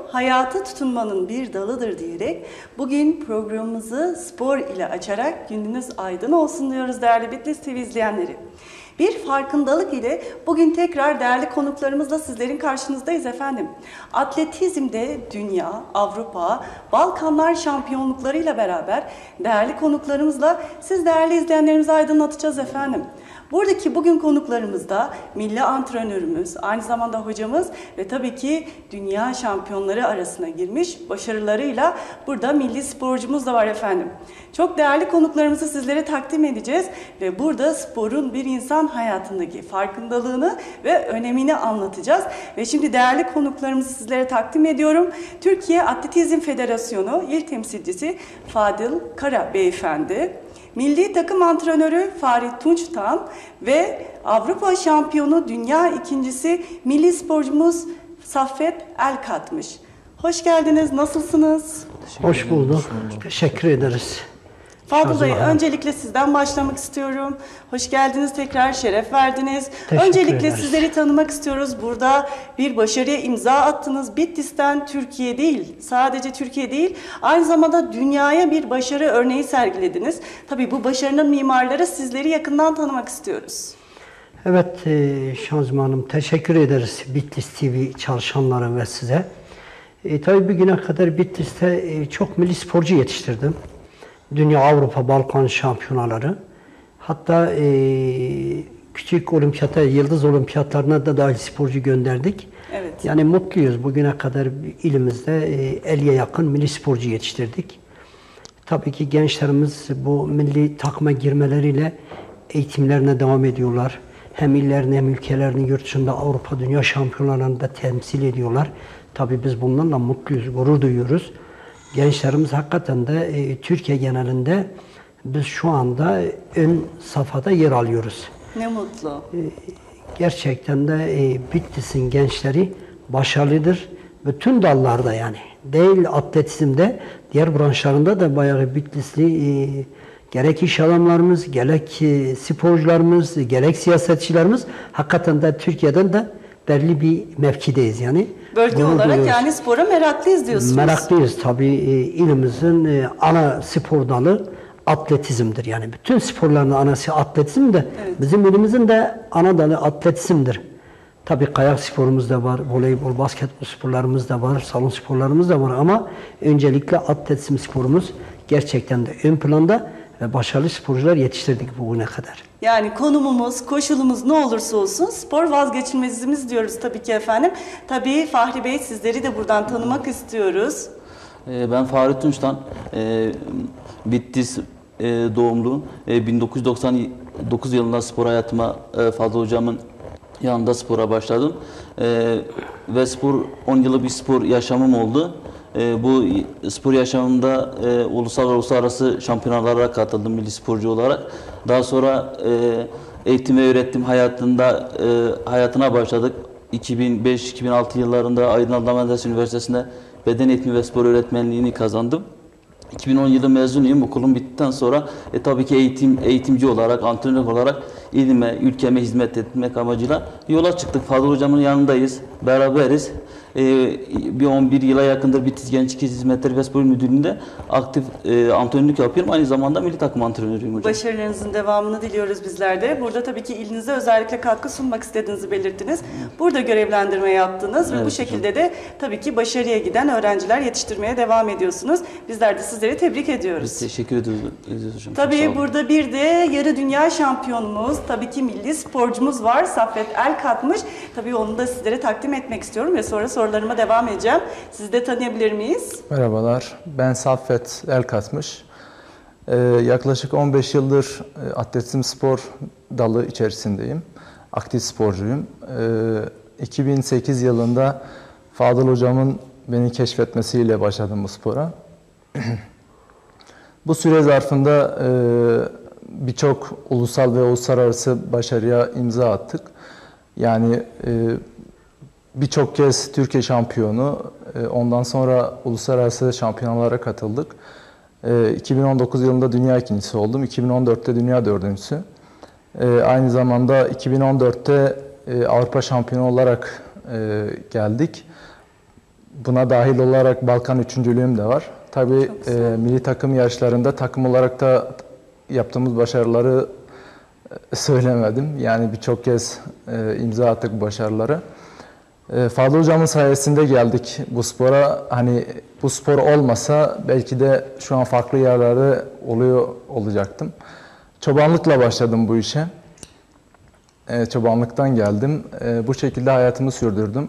hayata tutunmanın bir dalıdır diyerek bugün programımızı spor ile açarak gününüz aydın olsun diyoruz değerli Bitlis TV izleyenleri. Bir farkındalık ile bugün tekrar değerli konuklarımızla sizlerin karşınızdayız efendim. Atletizmde dünya, Avrupa, Balkanlar şampiyonluklarıyla beraber değerli konuklarımızla siz değerli izleyenlerimizi aydınlatacağız efendim. Buradaki bugün konuklarımızda milli antrenörümüz, aynı zamanda hocamız ve tabii ki dünya şampiyonları arasına girmiş başarılarıyla burada milli sporcumuz da var efendim. Çok değerli konuklarımızı sizlere takdim edeceğiz ve burada sporun bir insan hayatındaki farkındalığını ve önemini anlatacağız. Ve şimdi değerli konuklarımızı sizlere takdim ediyorum. Türkiye Atletizm Federasyonu İl Temsilcisi Fadıl Kara Beyefendi, Milli takım antrenörü Farid Tunçtan ve Avrupa şampiyonu dünya ikincisi milli sporcumuz Saffet Elkatmış. Hoş geldiniz, nasılsınız? Hoş bulduk. Teşekkür ederiz. Fadıl Bey, öncelikle sizden başlamak istiyorum. Hoş geldiniz, tekrar şeref verdiniz. Öncelikle sizleri tanımak istiyoruz. Burada bir başarıya imza attınız. Bitlis'ten Türkiye değil, sadece Türkiye değil, aynı zamanda dünyaya bir başarı örneği sergilediniz. Tabii bu başarının mimarları sizleri yakından tanımak istiyoruz. Evet Şanzıman Hanım, teşekkür ederiz Bitlis TV çalışanlara ve size. Tabii bugüne kadar Bitlis'te çok milli sporcu yetiştirdim. Dünya, Avrupa, Balkan şampiyonaları. Hatta küçük olimpiyata, yıldız olimpiyatlarına da dahil sporcu gönderdik. Evet. Yani mutluyuz. Bugüne kadar ilimizde 50'ye yakın milli sporcu yetiştirdik. Tabii ki gençlerimiz bu milli takıma girmeleriyle eğitimlerine devam ediyorlar. Hem illerini hem ülkelerini yurt dışında Avrupa, Dünya şampiyonalarında temsil ediyorlar. Tabii biz bunlarla mutluyuz, gurur duyuyoruz. Gençlerimiz hakikaten de Türkiye genelinde biz şu anda ön safhada yer alıyoruz. Ne mutlu. Gerçekten de Bitlis'in gençleri başarılıdır. Bütün dallarda yani. Değil atletizmde, diğer branşlarında da bayağı Bitlisli gerek iş adamlarımız, gerek sporcularımız, gerek siyasetçilerimiz hakikaten de Türkiye'den de belli bir mevkideyiz yani. Bölge olarak yani spora meraklıyız diyorsunuz. Meraklıyız tabii. İlimizin ana spor dalı atletizmdir. Yani bütün sporların anası atletizm de bizim ilimizin de ana dalı atletizmdir. Tabii kayak sporumuz da var, voleybol, basketbol sporlarımız da var, salon sporlarımız da var ama öncelikle atletizm sporumuz gerçekten de ön planda ve başarılı sporcular yetiştirdik bugüne kadar. Yani konumumuz, koşulumuz ne olursa olsun spor vazgeçilmezimiz diyoruz tabii ki efendim. Tabii Fahri Bey, sizleri de buradan tanımak istiyoruz. Ben Farid Tunçtan, Bitlis doğumlu. 1999 yılında spor hayatıma Fadıl Hocam'ın yanında spora başladım. Ve 10 yıllık bir spor yaşamım oldu. Bu spor yaşamında ulusal ve uluslararası şampiyonalara katıldım milli sporcu olarak. Daha sonra eğitim ve öğretim hayatına başladık. 2005-2006 yıllarında Aydın Adnan Menderes Üniversitesi'nde beden eğitimi ve spor öğretmenliğini kazandım. 2010 yılı mezunuyum. Okulum bittikten sonra tabii ki eğitimci olarak, antrenör olarak ilime, ülkeme hizmet etmek amacıyla yola çıktık. Fadıl Hocam'ın yanındayız, beraberiz. Bir 11 yıla yakındır Bitlis Gençlik Hizmetleri ve Spor Müdürlüğü'nde aktif antrenörlük yapıyorum. Aynı zamanda milli takım antrenörüyüm hocam. Başarılarınızın devamını diliyoruz bizler de. Burada tabii ki ilinize özellikle katkı sunmak istediğinizi belirttiniz. Burada görevlendirme yaptınız ve bu şekilde de tabii ki başarıya giden öğrenciler yetiştirmeye devam ediyorsunuz. Bizler de sizleri tebrik ediyoruz. Biz teşekkür ediyoruz hocam. Tabii burada bir de yarı dünya şampiyonumuz, tabii ki milli sporcumuz var. Saffet Elkatmış. Tabii onu da sizlere takdim etmek istiyorum ve sonra sorularıma devam edeceğim. Sizi de tanıyabilir miyiz? Merhabalar, ben Saffet Elkatmış. Yaklaşık 15 yıldır atletizm spor dalı içerisindeyim. Aktif sporcuyum. 2008 yılında Fadıl Hocam'ın beni keşfetmesiyle başladım bu spora. Bu süre zarfında birçok ulusal ve uluslararası başarıya imza attık. Yani birçok kez Türkiye şampiyonu, ondan sonra uluslararası şampiyonalara katıldık. 2019 yılında dünya ikincisi oldum, 2014'te dünya dördüncüsü. Aynı zamanda 2014'te Avrupa şampiyonu olarak geldik. buna dahil olarak Balkan üçüncülüğüm de var. Tabii milli takım yarışlarında takım olarak da yaptığımız başarıları söylemedim. Yani birçok kez imza attık bu başarıları. Fadıl Hocam'ın sayesinde geldik bu spora. Hani bu spor olmasa belki de şu an farklı yerlerde olacaktım. Çobanlıkla başladım bu işe. Çobanlıktan geldim. Bu şekilde hayatımı sürdürdüm.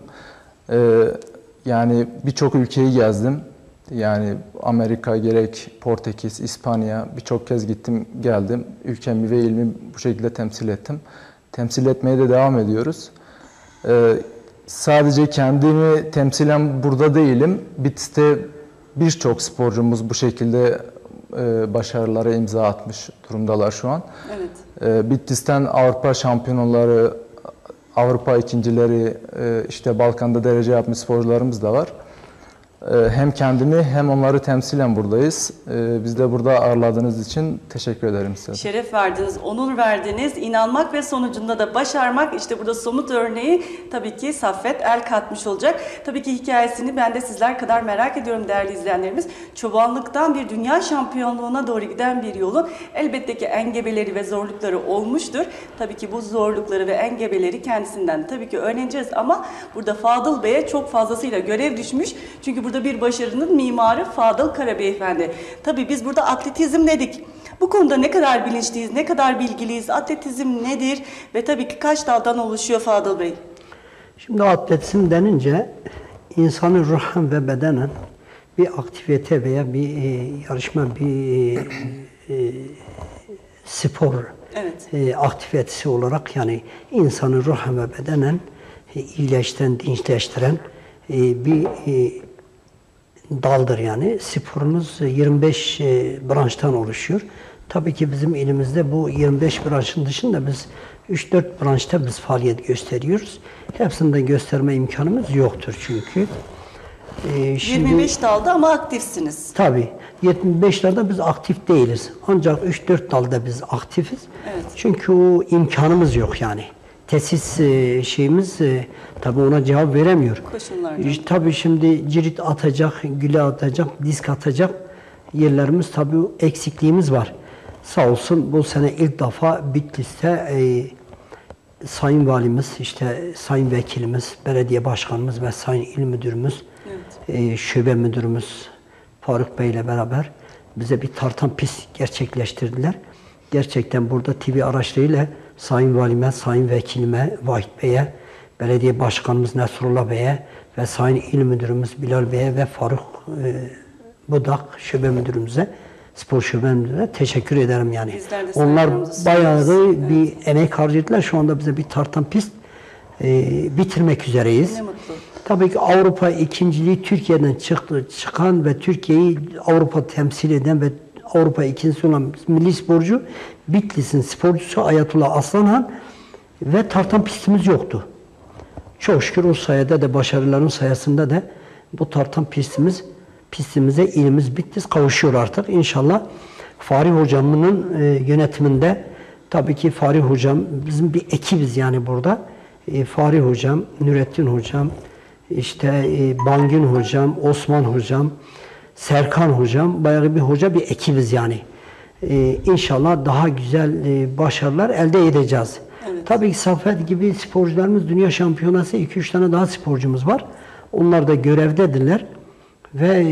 Yani birçok ülkeyi gezdim. Yani Amerika gerek Portekiz, İspanya birçok kez gittim geldim. Ülkemi ve ilmi bu şekilde temsil ettim. Temsil etmeye de devam ediyoruz. Sadece kendimi temsilen burada değilim. Bitlis'te birçok sporcumuz bu şekilde başarılara imza atmış durumdalar şu an. Evet. Bitlis'ten Avrupa şampiyonları, Avrupa ikincileri, işte Balkan'da derece yapmış sporcularımız da var. Hem kendimi hem onları temsilen buradayız. Biz de burada ağırladığınız için teşekkür ederim size. Şeref verdiniz, onur verdiniz. İnanmak ve sonucunda da başarmak. İşte burada somut örneği tabii ki Saffet el katmış olacak. Tabii ki hikayesini ben de sizler kadar merak ediyorum değerli izleyenlerimiz. Çobanlıktan bir dünya şampiyonluğuna doğru giden bir yolu elbette ki engebeleri ve zorlukları olmuştur. Tabii ki bu zorlukları ve engebeleri kendisinden tabii ki öğreneceğiz ama burada Fadıl Bey'e çok fazlasıyla görev düşmüş. Çünkü burada bir başarının mimarı Fadıl Karabeyefendi. Tabii biz burada atletizm dedik. Bu konuda ne kadar bilinçliyiz, ne kadar bilgiliyiz, atletizm nedir ve tabii ki kaç daldan oluşuyor Fadıl Bey? Şimdi atletizm denince insanın ruhen ve bedenen bir aktivite veya bir yarışma, bir spor aktivitesi olarak yani insanı ruhen ve bedenen iyileştiren, dinçleştiren bir daldır yani. Sporumuz 25 branştan oluşuyor. Tabii ki bizim elimizde bu 25 branşın dışında biz 3-4 branşta biz faaliyet gösteriyoruz. Hepsinde gösterme imkanımız yoktur çünkü. Şimdi, 25 dalda ama aktifsiniz. Tabii. 75'lerde biz aktif değiliz. Ancak 3-4 dalda biz aktifiz. Evet. Çünkü o imkanımız yok yani. Tesis şeyimiz tabii ona cevap veremiyor. Koşullardan. Tabii şimdi cirit atacak, güle atacak, disk atacak yerlerimiz tabii eksikliğimiz var. Sağ olsun bu sene ilk defa Bitlis'te Sayın Valimiz, işte Sayın Vekilimiz, Belediye Başkanımız ve Sayın İl Müdürümüz, Şube Müdürümüz Faruk Bey ile beraber bize bir tartan pist gerçekleştirdiler. Gerçekten burada TV araçlarıyla Sayın Valime, Sayın Vekilime, Vahit Bey'e, Belediye Başkanımız Nesrullah Bey'e ve Sayın İl Müdürümüz Bilal Bey'e ve Faruk Budak Şube Müdürümüze, Spor Şube Müdürü'ne teşekkür ederim yani. Onlar bayağı da bir emek harcadılar. Şu anda bize bir tartan pist bitirmek üzereyiz. Ne mutlu. Tabii ki Avrupa ikinciliği Türkiye'den çıkan ve Türkiye'yi Avrupa temsil eden ve Avrupa ikincisi olan milli sporcu Bitlis'in sporcusu Ayatullah Aslanhan ve tartan pistimiz yoktu. Çok şükür o sayede de başarıların sayesinde de bu tartan pistimize ilimiz Bitlis kavuşuyor artık. İnşallah Farih Hocam'ın yönetiminde tabii ki Farih Hocam bizim bir ekibiz yani burada. Farih Hocam, Nurettin Hocam, işte Bangin Hocam, Osman Hocam, Serkan Hocam, bayağı bir hoca bir ekibiz yani. İnşallah daha güzel başarılar elde edeceğiz. Evet. Tabii ki Saffet gibi sporcularımız dünya şampiyonası 2-3 tane daha sporcumuz var. Onlar da görevdedirler ve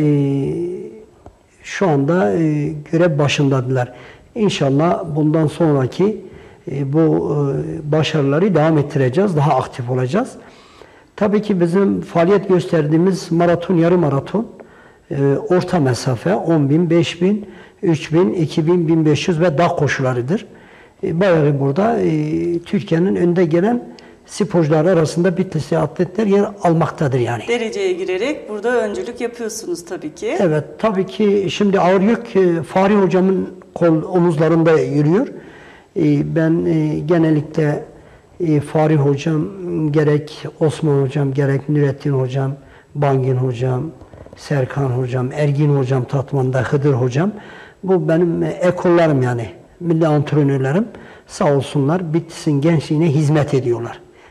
şu anda görev başındadılar. İnşallah bundan sonraki bu başarıları devam ettireceğiz, daha aktif olacağız. Tabii ki bizim faaliyet gösterdiğimiz maraton, yarım maraton, orta mesafe 10.000, 5.000, 3.000, 2.000, 1.500 ve dağ koşularıdır. Bayağı burada Türkiye'nin önde gelen sporcular arasında Bitlis'te atletler yer almaktadır yani. Dereceye girerek burada öncülük yapıyorsunuz tabii ki. Evet, tabii ki şimdi ağır yük Farih Hocam'ın omuzlarında yürüyor. Ben genellikle Farih Hocam, gerek Osman Hocam, gerek Nurettin Hocam, Bangin Hocam, Serkan Hocam, Ergin Hocam Tatman'da, Hıdır Hocam. Bu benim ekollarım yani. Milli antrenörlerim sağ olsunlar Bitlis'in gençliğine hizmet ediyorlar.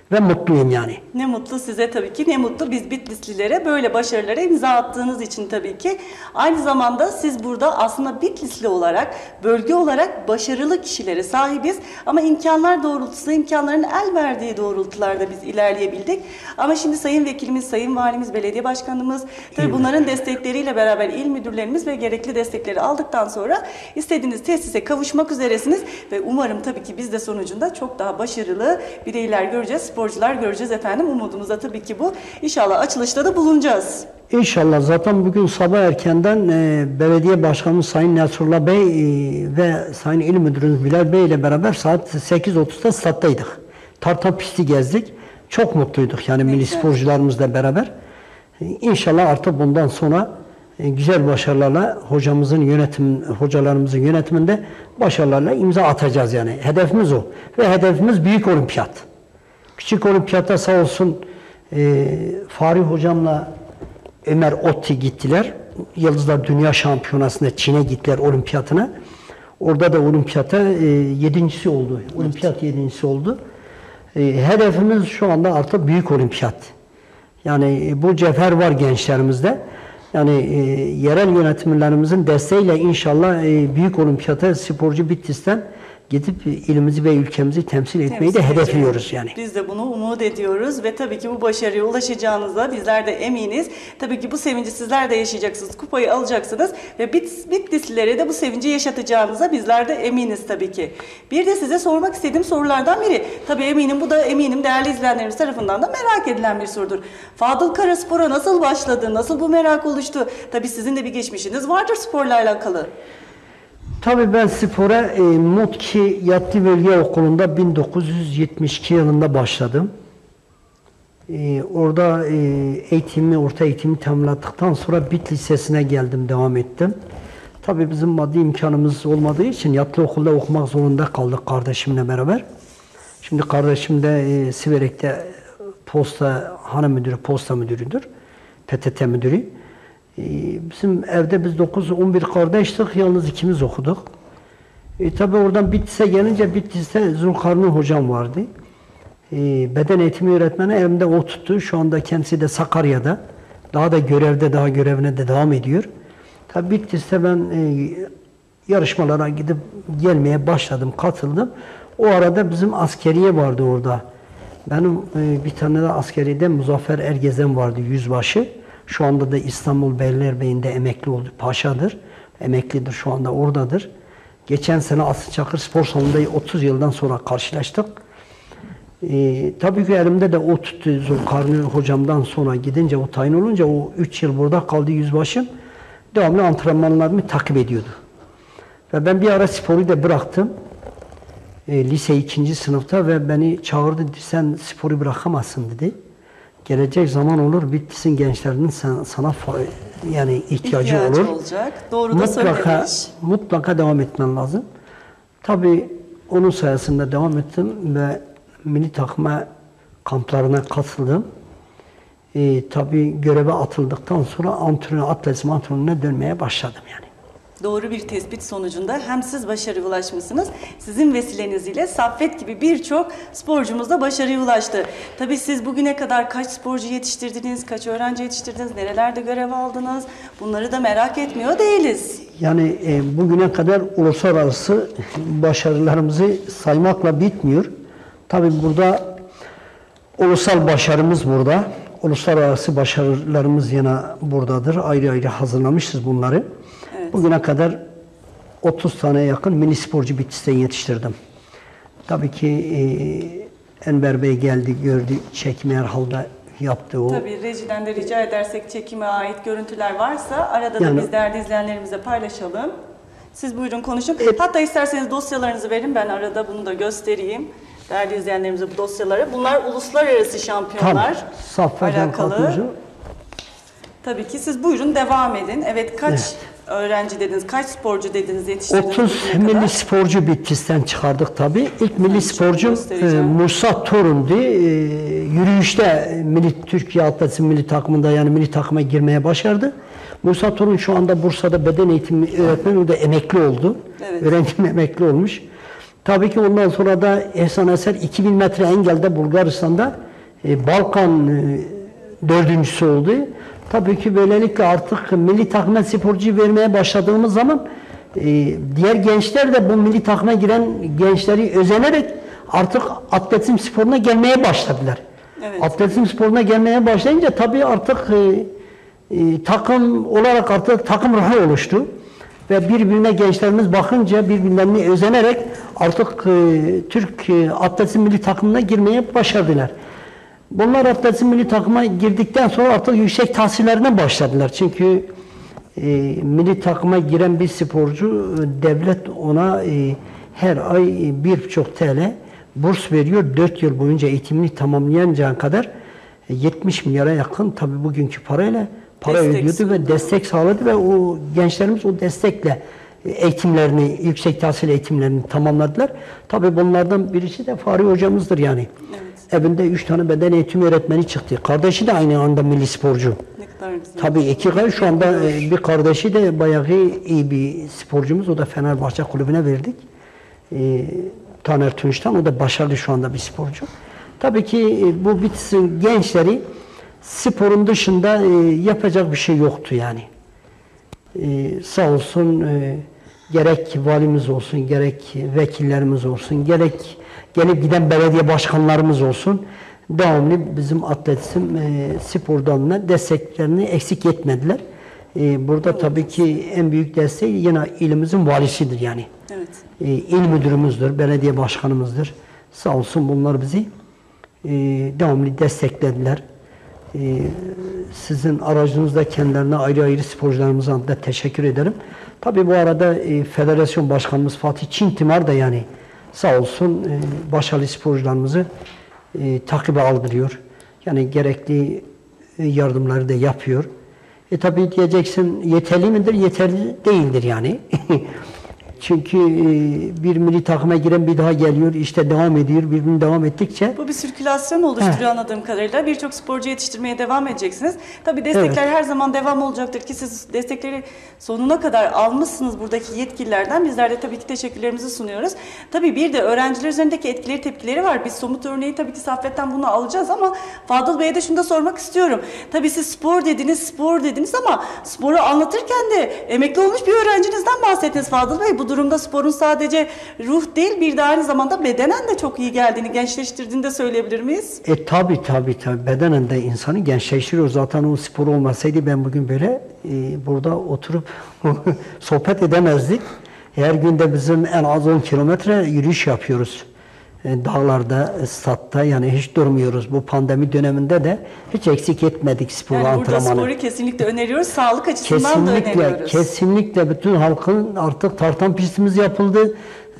ve mutluyum yani. Ne mutlu size tabii ki, ne mutlu biz Bitlislilere böyle başarılara imza attığınız için tabii ki. Aynı zamanda siz burada aslında Bitlisli olarak, bölge olarak başarılı kişilere sahibiz. Ama imkanlar doğrultusunda, imkanların el verdiği doğrultularda biz ilerleyebildik. Ama şimdi Sayın Vekilimiz, Sayın Valimiz, Belediye Başkanımız, tabii bunların destekleriyle beraber il müdürlerimiz ve gerekli destekleri aldıktan sonra istediğiniz tesise kavuşmak üzeresiniz. Ve umarım tabii ki biz de sonucunda çok daha başarılı bireyler göreceğiz, sporcular göreceğiz efendim. Umudumuz da tabii ki bu. İnşallah açılışta da bulunacağız. İnşallah. Zaten bugün sabah erkenden belediye başkanımız Sayın Nasrullah Bey ve Sayın İl Müdürümüz Bilal Bey ile beraber saat 8.30'da stat'taydık. Tartan pisti gezdik. Çok mutluyduk yani milli sporcularımızla beraber. İnşallah artık bundan sonra güzel başarılarla hocalarımızın yönetiminde başarılarla imza atacağız yani. Hedefimiz o. Ve hedefimiz büyük olimpiyat. Küçük olimpiyatta sağ olsun Fahri hocamla Ömer Otti gittiler. Yıldızlar Dünya Şampiyonası'nda Çin'e gittiler olimpiyatına. Orada da olimpiyata yedincisi oldu. Olimpiyat yedincisi oldu. Hedefimiz şu anda artık büyük olimpiyat. Yani bu cevher var gençlerimizde. Yani yerel yönetimlerimizin desteğiyle inşallah büyük olimpiyata sporcu Bitlis'ten gidip ilimizi ve ülkemizi temsil etmeyi de hedefliyoruz yani. Biz de bunu umut ediyoruz ve tabii ki bu başarıya ulaşacağınıza bizler de eminiz. Tabii ki bu sevinci sizler de yaşayacaksınız, kupayı alacaksınız ve Bitlislilere de bu sevinci yaşatacağınıza bizler de eminiz tabii ki. Bir de size sormak istediğim sorulardan biri, tabii eminim bu da değerli izleyenlerimiz tarafından da merak edilen bir sorudur. Fadıl Karaspor'a nasıl başladı, nasıl bu merak oluştu? Tabii sizin de bir geçmişiniz vardır sporla alakalı. Tabii ben spora Mutki Yattı Bölge Okulu'nda 1972 yılında başladım. Orada orta eğitimi tamamladıktan sonra Bit Lisesi'ne geldim, devam ettim. Tabii bizim maddi imkanımız olmadığı için yatılı okulda okumak zorunda kaldık kardeşimle beraber. Şimdi kardeşim de Siverek'te posta müdürüdür. PTT müdürü. Bizim evde biz 9-11 kardeştik, yalnız ikimiz okuduk. Tabii oradan Bitlis'e gelince Bitlis'te Zulkarni hocam vardı. Beden eğitimi öğretmeni elimde o tuttu. Şu anda kendisi de Sakarya'da. Daha görevine de devam ediyor. Tabii Bitlis'te ben yarışmalara gidip gelmeye başladım, katıldım. O arada bizim askeriye vardı orada. Benim bir tane de askeriyede Muzaffer Ergezen vardı, yüzbaşı. Şu anda da İstanbul Beylerbeyi'nde emekli oldu. Paşadır. Emeklidir. Şu anda oradadır. Geçen sene Aslı Çakır Spor Salonu'nda 30 yıldan sonra karşılaştık. Tabii ki elimde de o tuttu. Zulkarni hocamdan sonra gidince, o tayin olunca o 3 yıl burada kaldı yüzbaşım. Devamlı antrenmanlarımı takip ediyordu. Ve ben bir ara sporu da bıraktım. Lise 2. sınıfta ve beni çağırdı. Sen sporu bırakamazsın dedi. Gelecek zaman olur, Bitlis'in gençlerinin sana yani ihtiyacı olur. Olacak. Doğru da söylemiş. Mutlaka devam etmen lazım. Tabii onun sayesinde devam ettim ve milli takıma kamplarına katıldım. Tabii göreve atıldıktan sonra atletizm antrenörüne dönmeye başladım yani. Doğru bir tespit sonucunda hem siz başarıya ulaşmışsınız, sizin vesilenizle Saffet gibi birçok sporcumuz da başarıya ulaştı. Tabii siz bugüne kadar kaç sporcu yetiştirdiniz, kaç öğrenci yetiştirdiniz, nerelerde görev aldınız, bunları da merak etmiyor değiliz. Yani bugüne kadar uluslararası başarılarımızı saymakla bitmiyor. Tabii burada ulusal başarımız burada, uluslararası başarılarımız yine buradadır. Ayrı ayrı hazırlamışız bunları. Evet. Bugüne kadar 30 tane yakın milli sporcu Bitlis'ten yetiştirdim. Tabii ki Enver Bey geldi, gördü, çekimi herhalde yaptı o. Tabii rejiden de rica edersek çekime ait görüntüler varsa arada da biz değerli izleyenlerimize paylaşalım. Siz buyurun konuşun. Hatta isterseniz dosyalarınızı verin, ben arada bunu da göstereyim. Değerli izleyenlerimize bu dosyaları. Bunlar uluslararası şampiyonlar alakalı. Tabii ki siz buyurun devam edin. Evet, kaç öğrenci dediniz, kaç sporcu dediniz yetiştirdiniz? 30 milli sporcu Bitlis'ten çıkardık tabii. İlk milli sporcum Musa Torun'du. Yürüyüşte Türkiye Atletizm milli takımında, yani milli takıma girmeye başardı. Musa Torun şu anda Bursa'da beden eğitimi öğretmeni, o da emekli oldu. Evet. Öğrencim emekli olmuş. Tabii ki ondan sonra da Ehsan Eser 2000 metre engelde Bulgaristan'da Balkan dördüncüsü oldu. Tabii ki böylelikle artık milli takıma sporcu vermeye başladığımız zaman diğer gençler de bu milli takıma giren gençleri özenerek artık atletizm sporuna gelmeye başladılar. Evet. Atletizm sporuna gelmeye başlayınca tabii artık takım olarak artık takım ruhu oluştu. Ve birbirine gençlerimiz bakınca birbirlerini özenerek artık Türk atletizm milli takımına girmeye başardılar. Bunlar atletizm milli takıma girdikten sonra artık yüksek tahsillerine başladılar. Çünkü milli takıma giren bir sporcu devlet ona her ay 1,5 TL burs veriyor. 4 yıl boyunca eğitimini tamamlayıncaya kadar 70 milyara yakın tabii bugünkü parayla para Destek ödüyordu sundu. ve destek sağladı ve o gençlerimiz o destekle eğitimlerini, yüksek tahsil eğitimlerini tamamladılar. Tabii bunlardan birisi de Fahri hocamızdır yani. Evet. Evinde 3 tane beden eğitimi öğretmeni çıktı. Kardeşi de aynı anda milli sporcu. Ne kadar güzel. Tabii iki kardeş, şu anda bir kardeşi de bayağı iyi bir sporcumuz. O da Fenerbahçe kulübüne verdik. Taner Tunç'tan. O da başarılı şu anda bir sporcu. Tabii ki bu Bitlis'in gençleri sporun dışında yapacak bir şey yoktu yani. Sağ olsun gerek valimiz olsun, gerek vekillerimiz olsun, gerek gelip giden belediye başkanlarımız olsun devamlı bizim atletizm spor dalına desteklerini eksik etmediler. Burada tabii ki en büyük destek yine ilimizin valisidir yani. Evet. İl müdürümüzdür, belediye başkanımızdır. Sağ olsun bunlar bizi devamlı desteklediler. Sizin aracınızda kendilerine ayrı ayrı sporcularımıza da teşekkür ederim. Tabii bu arada federasyon başkanımız Fatih Çintimar da yani sağ olsun başarılı sporcularımızı takibe aldırıyor. Yani gerekli yardımları da yapıyor. Tabii diyeceksin yeterli midir? Yeterli değildir yani. Çünkü bir milli takıma giren bir daha geliyor, işte devam ediyor, birbirini devam ettikçe. Bu bir sirkülasyon oluşturuyor anladığım kadarıyla. Birçok sporcu yetiştirmeye devam edeceksiniz. Tabii destekler her zaman devam olacaktır ki siz destekleri sonuna kadar almışsınız buradaki yetkililerden. Bizler de tabii ki teşekkürlerimizi sunuyoruz. Tabii bir de öğrenciler üzerindeki etkileri, tepkileri var. Biz somut örneği tabii ki Saffet'ten bunu alacağız ama Fadıl Bey'e de şunu da sormak istiyorum. Tabii siz spor dediniz ama sporu anlatırken de emekli olmuş bir öğrencinizden bahsettiniz Fadıl Bey. Bu durumda sporun sadece ruh değil bir de aynı zamanda bedenen de çok iyi geldiğini, gençleştirdiğini de söyleyebilir miyiz? Tabii. Bedenen de insanı gençleştiriyor. Zaten o spor olmasaydı ben bugün böyle burada oturup sohbet edemezdik. Her günde bizim en az 10 kilometre yürüyüş yapıyoruz. Dağlarda, statta yani hiç durmuyoruz. Bu pandemi döneminde de hiç eksik etmedik spor antrenmanı. Burada sporu kesinlikle öneriyoruz. Sağlık açısından da öneriyoruz. Kesinlikle bütün halkın artık tartan pistimiz yapıldı.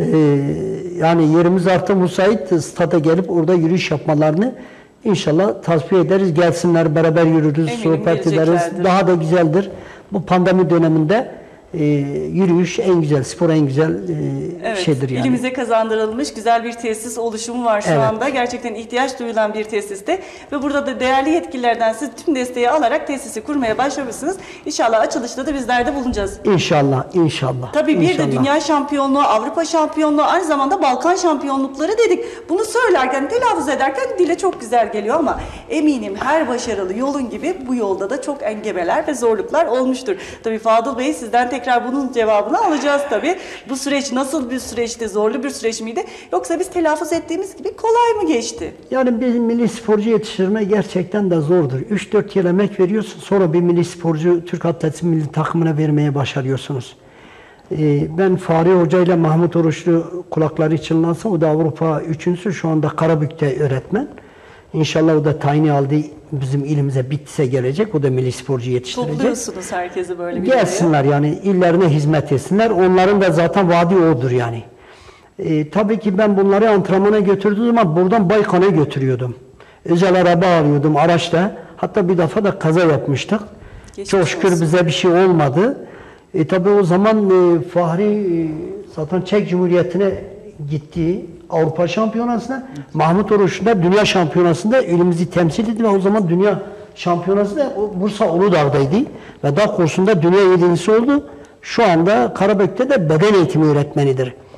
Yani yerimiz artık müsait. Stada gelip orada yürüyüş yapmalarını inşallah tasfiye ederiz. Gelsinler beraber yürürüz, sohbet ederiz. Daha da güzeldir. Bu pandemi döneminde yürüyüş en güzel, spor en güzel şeydir yani. İlimize kazandırılmış güzel bir tesis oluşumu var şu anda. Gerçekten ihtiyaç duyulan bir tesiste ve burada da değerli yetkililerden siz tüm desteği alarak tesisi kurmaya başlamışsınız. İnşallah açılışta da bizler de bulunacağız. İnşallah. Tabii bir de dünya şampiyonluğu, Avrupa şampiyonluğu, aynı zamanda Balkan şampiyonlukları dedik. Bunu söylerken, telaffuz ederken dile çok güzel geliyor ama eminim her başarılı yolun gibi bu yolda da çok engebeler ve zorluklar olmuştur. Tabii Fadıl Bey sizden tekrar bunun cevabını alacağız tabii. Bu süreç nasıl bir süreçti? Zorlu bir süreç miydi? Yoksa biz telaffuz ettiğimiz gibi kolay mı geçti? Yani bir milli sporcu yetiştirme gerçekten de zordur. 3-4 yıl emek veriyorsun, sonra bir milli sporcu Türk atletizm milli takımına vermeye başarıyorsunuz. Ben Fahri Hoca ile Mahmut Oruçlu kulakları çınlansın. O da Avrupa üçüncüsü. Şu anda Karabük'te öğretmen. İnşallah o da tayini aldı. Bizim ilimize Bitlis'e gelecek. O da milli sporcu yetiştirecek. Topluyorsunuz herkesi böyle bir gelsinler yani illerine hizmet etsinler. Onların da zaten vaadi odur yani. Tabii ki ben bunları antrenmana götürdüğüm zaman buradan Baykan'a götürüyordum. Özel araba alıyordum araçla. Hatta bir defa da kaza yapmıştık. Çok şükür bize bir şey olmadı. Tabii o zaman Fahri zaten Çek Cumhuriyeti'ne gitti. Avrupa Şampiyonası'na, Mahmut Oruçlu da Dünya Şampiyonası'nda ülkemizi temsil etti ve o zaman Dünya Şampiyonası da Bursa Uludağ'daydı ve dağ kursunda dünya yedincisi oldu. Şu anda Karabük'te de beden eğitimi öğretmenidir.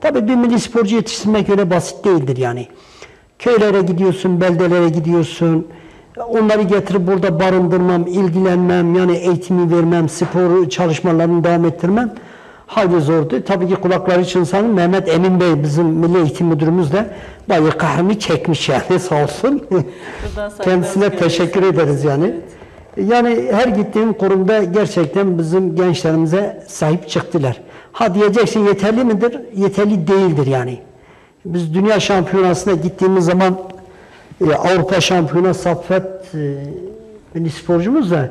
Tabii bir milli sporcu yetiştirmek öyle basit değildir yani. Köylere gidiyorsun, beldelere gidiyorsun. Onları getirip burada barındırmam, ilgilenmem, yani eğitimi vermem, spor çalışmalarını devam ettirmem hayli zordu. Tabii ki kulakları çınlasın, Mehmet Emin Bey bizim Milli Eğitim Müdürümüz de bayağı kahrımı çekmiş yani sağ olsun. Kendisine teşekkür ederiz yani. Evet. Yani her gittiğim kurumda gerçekten bizim gençlerimize sahip çıktılar. Ha diyeceksin yeterli midir? Yeterli değildir yani. Biz dünya şampiyonasına gittiğimiz zaman Avrupa şampiyonu Saffet milli sporcumuz da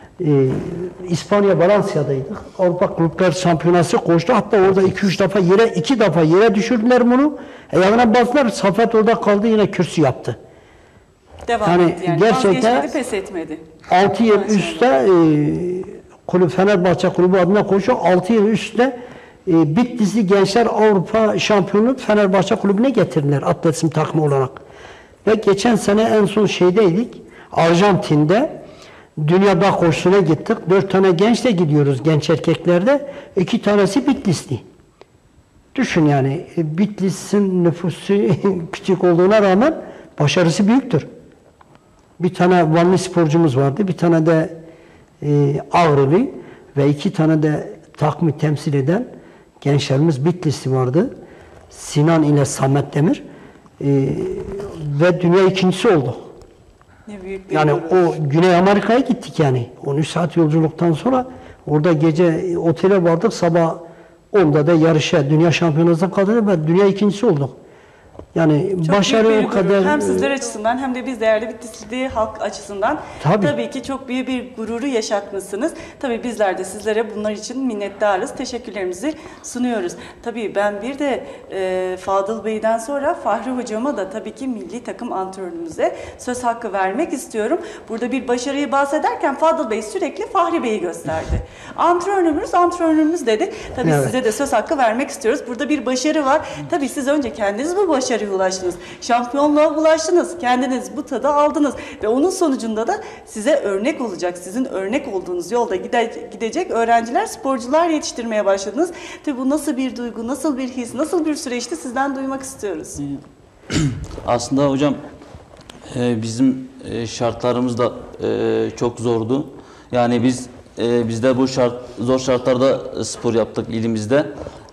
İspanya Valencia'daydık. Avrupa Kulüpler Şampiyonası koştu. Hatta orada 2 defa yere düşürdüler bunu. Ayağına bastılar. Saffet orada kaldı, yine kürsü yaptı. Devam etti yani. Gerçekten Vazgeçmedi, pes etmedi. 6 yıl üstte kulüp Fenerbahçe kulübü adına koşuyor. 6 yıl üstte Bitlisli Gençler Avrupa Şampiyonu Fenerbahçe kulübüne getirdiler atletizm takımı olarak. Ve geçen sene en son şeydeydik. Arjantin'de dünyada koşusuna gittik. 4 tane gençle gidiyoruz, genç erkeklerde. 2 tanesi Bitlisli. Düşün yani Bitlis'in nüfusu küçük olduğuna rağmen başarısı büyüktür. Bir tane Vanlı sporcumuz vardı, bir tane de Ağrılı ve 2 tane de takımı temsil eden gençlerimiz Bitlisli vardı. Sinan ile Samet Demir. Ve dünya ikincisi olduk. Ne büyük bir Yani gurur. o Güney Amerika'ya gittik yani. 13 saat yolculuktan sonra orada gece otele vardık. Sabah 10'da da yarışa, dünya şampiyonasına katıldık ve dünya ikincisi olduk. Yani Çok başarı büyük bir o gurur. kadar... Hem sizler açısından hem de biz değerli Bitlisli halk açısından tabii ki çok büyük bir gururu yaşatmışsınız. Tabii bizler de sizlere bunlar için minnettarız. Teşekkürlerimizi sunuyoruz. Tabii ben bir de Fadıl Bey'den sonra Fahri Hocama da tabii ki milli takım antrenörümüze söz hakkı vermek istiyorum. Burada bir başarıyı bahsederken Fadıl Bey sürekli Fahri Bey'i gösterdi. Antrenörümüz dedi. Tabii Evet. size de söz hakkı vermek istiyoruz. Burada bir başarı var. Tabii siz önce kendiniz bu başarıya ulaştınız. Şampiyonluğa ulaştınız. Kendiniz bu tadı aldınız. Ve onun sonucunda da size örnek olacak. Sizin örnek olduğunuz yolda gidecek öğrenciler, sporcular yetiştirmeye başladınız. Tabii bu nasıl bir duygu, nasıl bir his, nasıl bir süreçti sizden duymak istiyoruz. Aslında hocam bizim şartlarımız da çok zordu. Yani biz de bu zor şartlarda spor yaptık ilimizde.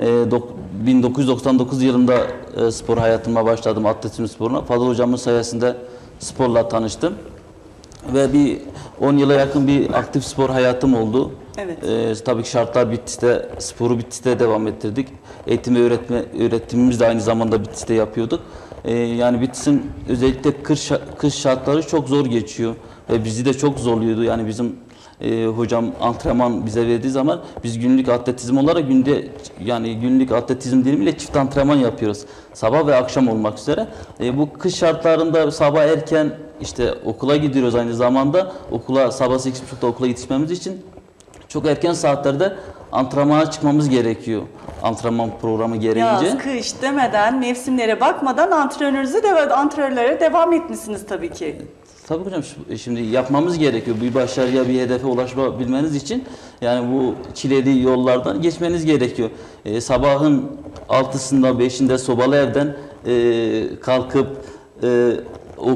1999 yılında spor hayatıma başladım, atletizm sporuna. Fadıl hocamın sayesinde sporla tanıştım. Ve bir 10 yıla yakın bir aktif spor hayatım oldu. Evet. Tabii ki şartlar Bitlis'te, sporu Bitlis'te devam ettirdik. Eğitim ve öğretimimiz de aynı zamanda Bitlis'te yapıyorduk. Yani Bitlis'in özellikle kış şartları çok zor geçiyor. Ve bizi de çok zorluyordu. Yani bizim hocam antrenman bize verdiği zaman biz günlük atletizm olarak günlük atletizm dilimiyle çift antrenman yapıyoruz. Sabah ve akşam olmak üzere. Bu kış şartlarında sabah erken işte okula gidiyoruz aynı zamanda. Sabah 8.30'da okula yetişmemiz için çok erken saatlerde antrenmana çıkmamız gerekiyor. Antrenman programı gereğince. Yaz, kış demeden, mevsimlere bakmadan antrenörlere devam etmişsiniz tabii ki. Tabii hocam, şimdi yapmamız gerekiyor. Bir başarıya, bir hedefe ulaşabilmeniz için yani bu çileli yollardan geçmeniz gerekiyor. Sabahın 6'sında 5'inde sobalı evden kalkıp o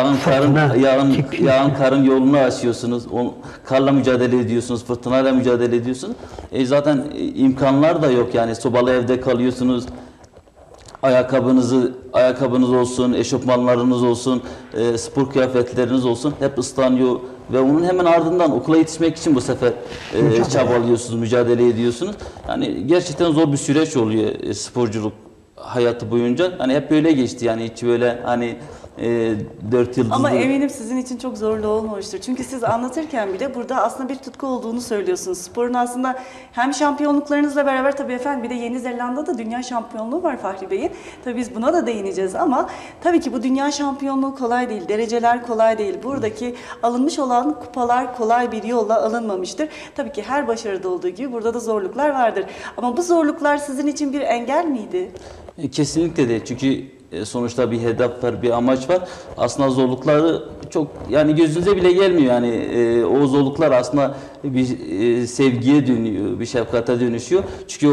yağan karın yolunu aşıyorsunuz. O karla mücadele ediyorsunuz, fırtınayla mücadele ediyorsunuz. Zaten imkanlar da yok yani sobalı evde kalıyorsunuz. Ayakkabınız olsun, eşofmanlarınız olsun, spor kıyafetleriniz olsun hep ıslanıyor ve onun hemen ardından okula yetişmek için bu sefer çabalıyorsunuz, mücadele ediyorsunuz. Yani gerçekten zor bir süreç oluyor sporculuk hayatı boyunca. Hani hep böyle geçti yani hiç böyle hani 4 yıldızlı. Ama eminim sizin için çok zorlu olmamıştır. Çünkü siz anlatırken bile burada aslında bir tutku olduğunu söylüyorsunuz. Sporun aslında hem şampiyonluklarınızla beraber tabii efendim bir de Yeni Zelanda'da dünya şampiyonluğu var Fahri Bey'in. Tabii biz buna da değineceğiz ama tabii ki bu dünya şampiyonluğu kolay değil. Dereceler kolay değil. Buradaki alınmış olan kupalar kolay bir yolla alınmamıştır. Tabii ki her başarıda olduğu gibi burada da zorluklar vardır. Ama bu zorluklar sizin için bir engel miydi? Kesinlikle değil. Çünkü sonuçta bir hedef var, bir amaç var. Aslında zorlukları çok yani gözünüze bile gelmiyor. Yani o zorluklar aslında bir sevgiye dönüyor, bir şefkate dönüşüyor. Çünkü o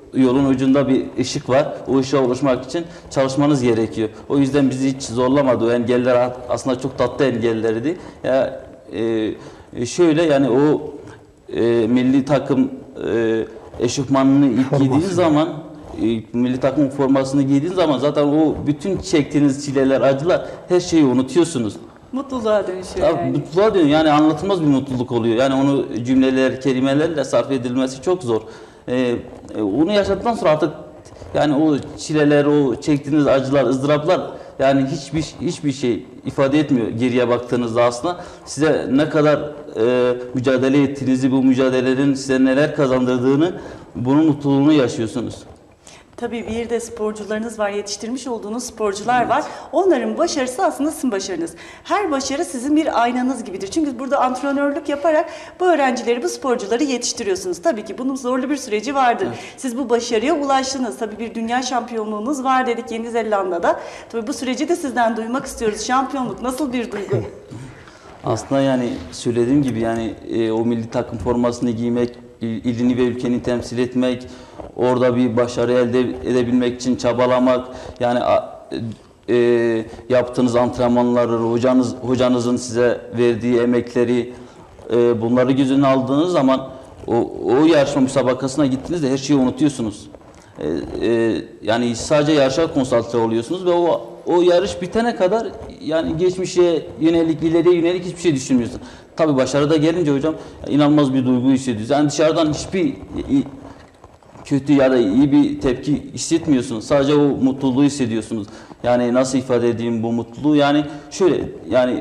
yolun ucunda bir ışık var. O ışığa ulaşmak için çalışmanız gerekiyor. O yüzden bizi hiç zorlamadı. O engeller aslında çok tatlı engellerdi. Ya şöyle yani o milli takım eşofmanını ilk giydiğiniz zaman, milli takım formasını giydiğiniz zaman zaten o bütün çektiğiniz çileler, acılar, her şeyi unutuyorsunuz. Mutluluğa dönüşüyor Tabii, yani. mutluluğa dönüyor. Yani anlatılmaz bir mutluluk oluyor. Yani onu cümleler, kelimelerle sarf edilmesi çok zor. Onu yaşadıktan sonra artık yani o çileler, o çektiğiniz acılar, ızdıraplar yani hiçbir şey ifade etmiyor geriye baktığınızda aslında. Size ne kadar mücadele ettiğinizi, bu mücadelelerin size neler kazandırdığını, bunun mutluluğunu yaşıyorsunuz. Tabii bir de sporcularınız var, yetiştirmiş olduğunuz sporcular var. Onların başarısı aslında sizin başarınız. Her başarı sizin bir aynanız gibidir. Çünkü burada antrenörlük yaparak bu öğrencileri, bu sporcuları yetiştiriyorsunuz. Tabii ki bunun zorlu bir süreci vardır. Evet. Siz bu başarıya ulaştınız. Tabii bir dünya şampiyonluğunuz var dedik Yeni Zelanda'da. Tabii bu süreci de sizden duymak istiyoruz. Şampiyonluk nasıl bir duygu? Aslında yani söylediğim gibi yani o milli takım formasını giymek, ilini ve ülkeni temsil etmek, orada bir başarı elde edebilmek için çabalamak, yani yaptığınız antrenmanları, hocanızın size verdiği emekleri, bunları göz önüne aldığınız zaman o yarışma müsabakasına gittiğinizde her şeyi unutuyorsunuz. Yani sadece yarışa konsantre oluyorsunuz ve o yarış bitene kadar yani geçmişe yönelik, ileriye yönelik hiçbir şey düşünmüyorsunuz. Tabii başarıda gelince hocam inanılmaz bir duygu hissediyorsunuz. Yani dışarıdan hiçbir kötü ya da iyi bir tepki hissetmiyorsunuz. Sadece o mutluluğu hissediyorsunuz. Yani nasıl ifade edeyim bu mutluluğu? Yani şöyle yani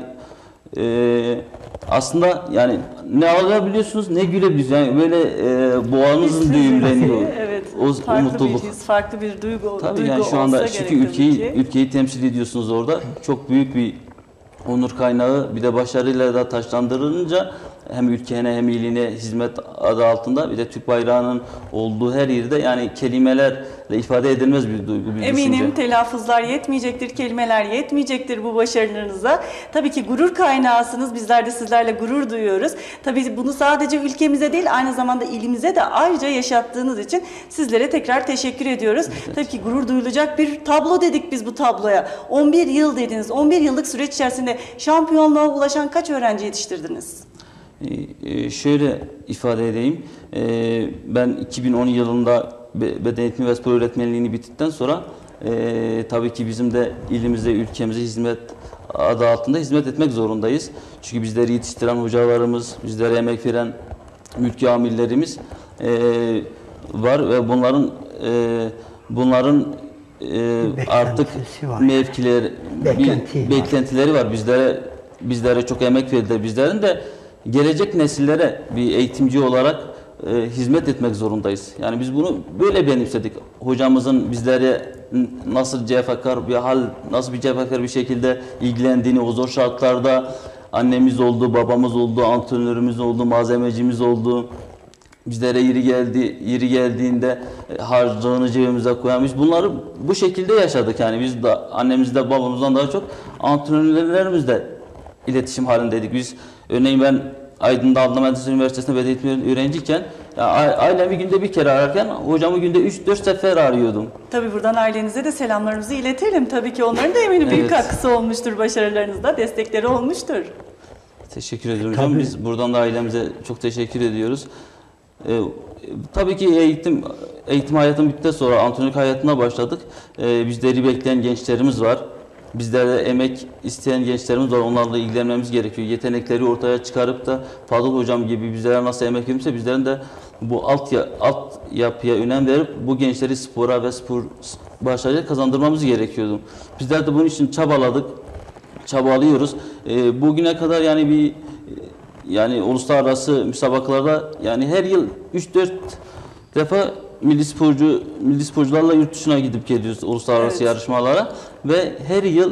aslında yani ne ağlayabiliyorsunuz ne gülebiliyorsunuz. Yani böyle boğazınızın düğümleniyor. Evet. O Farklı mutluluk. bir his, farklı bir duygu. Tabii duygu yani şu anda olsa çünkü gerek tabii ki. ülkeyi temsil ediyorsunuz orada. Çok büyük bir onur kaynağı, bir de başarıyla da taçlandırılınca hem ülkene hem iline hizmet adı altında bir de Türk bayrağının olduğu her yerde yani kelimelerle ifade edilmez bir duygu, bir Eminim düşünce. telaffuzlar yetmeyecektir, kelimeler yetmeyecektir bu başarılarınıza. Tabii ki gurur kaynağısınız. Bizler de sizlerle gurur duyuyoruz. Tabii bunu sadece ülkemize değil, aynı zamanda ilimize de ayrıca yaşattığınız için sizlere tekrar teşekkür ediyoruz. Evet. Tabii ki gurur duyulacak bir tablo dedik biz bu tabloya. 11 yıl dediniz. 11 yıllık süreç içerisinde şampiyonluğa ulaşan kaç öğrenci yetiştirdiniz? Şöyle ifade edeyim. Ben 2010 yılında beden eğitimi ve spor öğretmenliğini bittikten sonra tabii ki bizim de ilimize, ülkemize hizmet adı altında hizmet etmek zorundayız. Çünkü bizleri yetiştiren hocalarımız, bizlere emek veren mülki amirlerimiz var ve bunların artık var. mevkileri, beklentileri var. Bizlere çok emek verdiler. Bizlerin de gelecek nesillere bir eğitimci olarak hizmet etmek zorundayız. Yani biz bunu böyle benimsedik. Hocamızın bizlere nasıl cefakar bir şekilde ilgilendiğini, o zor şartlarda annemiz oldu, babamız oldu, antrenörümüz oldu, malzemecimiz oldu. Bizlere yeri geldiğinde harcığını cebimize koyan, biz bunları bu şekilde yaşadık. Yani biz de annemizle babamızdan daha çok antrenörlerimizle iletişim halindeydik. Biz örneğin ben Aydın'da Adnan Menderes Üniversitesi'nde beden eğitimi öğrenciyken ailemi günde bir kere ararken hocamı günde 3-4 sefer arıyordum. Tabii buradan ailenize de selamlarımızı iletelim. Tabii ki onların da eminim büyük Evet. katkısı olmuştur başarılarınızda, destekleri olmuştur. Teşekkür ediyorum hocam. Tabii. Biz buradan da ailemize çok teşekkür ediyoruz. Tabii ki eğitim hayatım bittikten sonra antrenörlük hayatına başladık. Bizleri bekleyen gençlerimiz var. Bizlerde emek isteyen gençlerimiz var. Onlarla ilgilenmemiz gerekiyor. Yetenekleri ortaya çıkarıp da Fadıl hocam gibi bizlere nasıl emek verirse bizlerin de bu alt yapıya önem verip bu gençleri spora ve spor başarıya kazandırmamız gerekiyordu. Bizler de bunun için çabalıyoruz. Bugüne kadar yani uluslararası müsabakalarda yani her yıl 3-4 defa milli sporcularla yurt dışına gidip geliyoruz uluslararası Evet. yarışmalara ve her yıl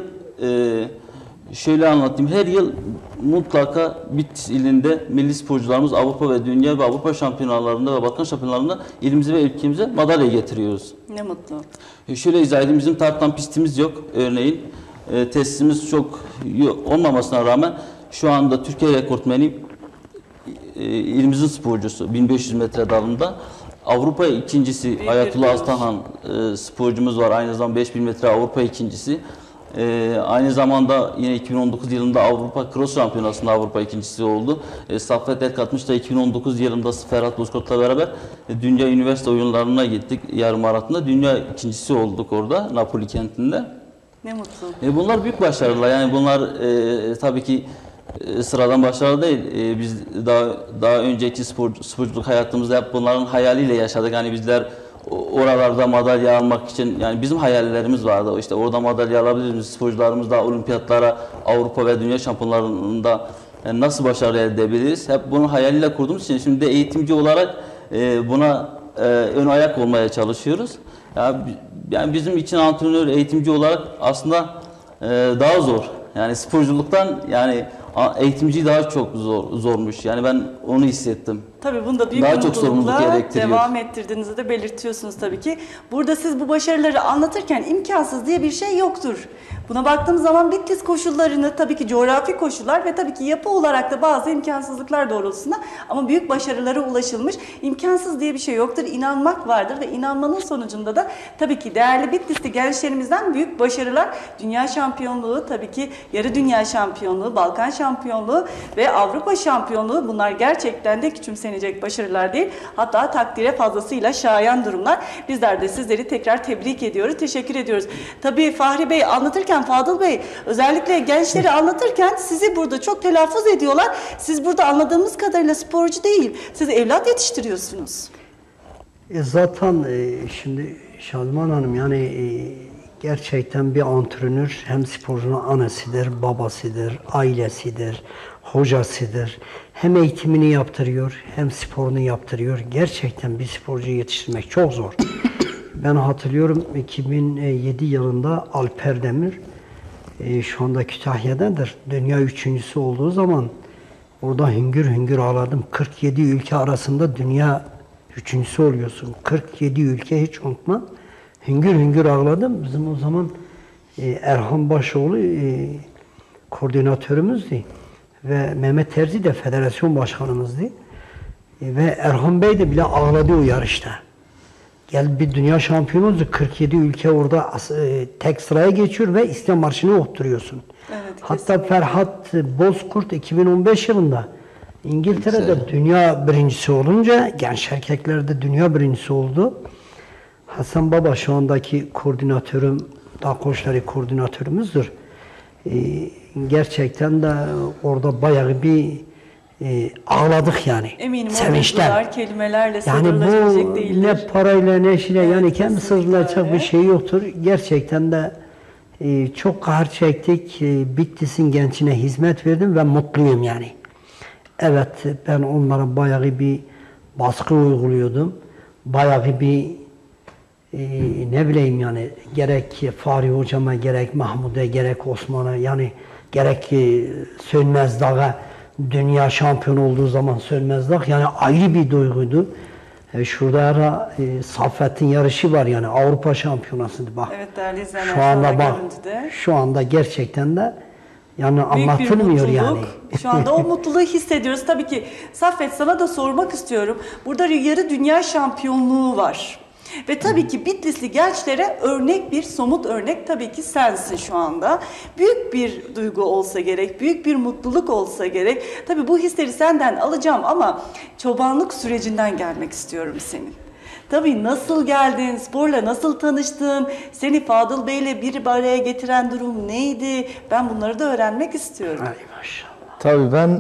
şöyle anlatayım, her yıl mutlaka Bitlis ilinde milli sporcularımız Avrupa ve Dünya ve Avrupa şampiyonalarında ve Balkan şampiyonalarında ilimize ve ülkemize madalya getiriyoruz. Ne mutlu. Şöyle izah edeyim, bizim tartan pistimiz yok örneğin. Testimiz çok olmamasına rağmen şu anda Türkiye rekortmeni ilimizin sporcusu 1500 metre dalında Avrupa ikincisi Bir Ayatullah bir Aslanhan sporcumuz var. Aynı zamanda 5000 metre Avrupa ikincisi. Aynı zamanda yine 2019 yılında Avrupa Cross Şampiyonası'nda Avrupa ikincisi oldu. Saffet Erkatmış da 2019 yılında Ferhat Bozkurt'la beraber Dünya Üniversite Oyunları'na gittik yarım maratonda. Dünya ikincisi olduk orada Napoli kentinde. Ne mutlu. Bunlar büyük başarılar. Yani bunlar tabii ki sıradan başarılar değil. Biz daha önceki sporculuk hayatımızda hep bunların hayaliyle yaşadık. Hani bizler oralarda madalya almak için, yani bizim hayallerimiz vardı. İşte orada madalya alabilir miyiz? Sporcularımız da olimpiyatlara, Avrupa ve dünya şampiyonlarında nasıl başarı elde edebiliriz? Hep bunun hayaliyle kurduğumuz için şimdi de eğitimci olarak buna ön ayak olmaya çalışıyoruz. Yani bizim için antrenör, eğitimci olarak aslında daha zor. Yani sporculuktan yani eğitimci daha çok zormuş. Yani ben onu hissettim. Tabii bunda büyük Daha bir çok sorumluluk mutlulukla gerektiriyor. devam ettirdiğinizi de belirtiyorsunuz tabii ki. Burada siz bu başarıları anlatırken imkansız diye bir şey yoktur. Buna baktığımız zaman Bitlis koşullarını, tabii ki coğrafi koşullar ve tabii ki yapı olarak da bazı imkansızlıklar doğrultusunda ama büyük başarılara ulaşılmış. İmkansız diye bir şey yoktur. İnanmak vardır ve inanmanın sonucunda da tabii ki değerli Bitlisli gençlerimizden büyük başarılar, dünya şampiyonluğu, tabii ki yarı dünya şampiyonluğu, Balkan şampiyonluğu ve Avrupa şampiyonluğu, bunlar gerçekten de küçümsenecek başarılar değil. Hatta takdire fazlasıyla şayan durumlar. Bizler de sizleri tekrar tebrik ediyoruz, teşekkür ediyoruz. Tabii Fahri Bey anlatırken, Fadıl Bey özellikle gençleri anlatırken sizi burada çok telaffuz ediyorlar. Siz burada anladığımız kadarıyla sporcu değil, siz evlat yetiştiriyorsunuz. Zaten şimdi Şazman Hanım yani gerçekten bir antrenör hem sporcunun annesidir, babasıdır, ailesidir, hocasıdır. Hem eğitimini yaptırıyor hem sporunu yaptırıyor. Gerçekten bir sporcuyu yetiştirmek çok zor. Ben hatırlıyorum 2007 yılında Alper Demir şu anda Kütahya'dadır. Dünya üçüncüsü olduğu zaman orada hüngür hüngür ağladım. 47 ülke arasında dünya üçüncüsü oluyorsun. 47 ülke hiç unutma. Hüngür hüngür ağladım. Bizim o zaman Erhan Başoğlu koordinatörümüzdü. Ve Mehmet Terzi de federasyon başkanımızdı. Ve Erhan Bey de bile ağladı o yarışta. Gel bir dünya şampiyonuyuz, 47 ülke orada tek sıraya geçiyor ve İslam Marşı'nı okturuyorsun. Evet, hatta Ferhat Bozkurt 2015 yılında İngiltere'de dünya birincisi olunca genç erkeklerde dünya birincisi oldu. Hasan Baba şu andaki koordinatörüm, dağ koşuları koordinatörümüzdür. Gerçekten de orada bayağı bir ağladık yani. Eminim sevinçten. o duygular kelimelerle Yani sınırlaşabilecek bu değildir. ne parayla ne şeyle Evet, yani kendi kesinlikle sırlayacak öyle. bir şey yoktur. Gerçekten de çok kahır çektik. Bitlis'in gençine hizmet verdim ve mutluyum yani. Evet, ben onlara bayağı bir baskı uyguluyordum. Bayağı bir ne bileyim yani gerek Fahri hocama, gerek Mahmud'a, gerek Osman'a, yani gerek Sönmez Dağ'a, dünya şampiyon olduğu zaman Sönmez Dağ yani ayrı bir duyguydu. Şurada ara Saffet'in yarışı var yani Avrupa şampiyonası'nda bak. Evet değerli izleyenler, Şu anda sonra bak, görüntüde. şu anda gerçekten de yani Büyük bir anlatılmıyor mutluluk. yani. Şu anda o mutluluğu hissediyoruz. Tabii ki Saffet, sana da sormak istiyorum. Burada yarı dünya şampiyonluğu var. Ve tabii ki Bitlisli gençlere örnek, bir somut örnek tabii ki sensin şu anda. Büyük bir duygu olsa gerek, büyük bir mutluluk olsa gerek. Tabii bu hisleri senden alacağım ama çobanlık sürecinden gelmek istiyorum senin. Tabii nasıl geldin, sporla nasıl tanıştın, seni Fadıl Bey'le bir araya getiren durum neydi? Ben bunları da öğrenmek istiyorum. Ay maşallah. Tabii ben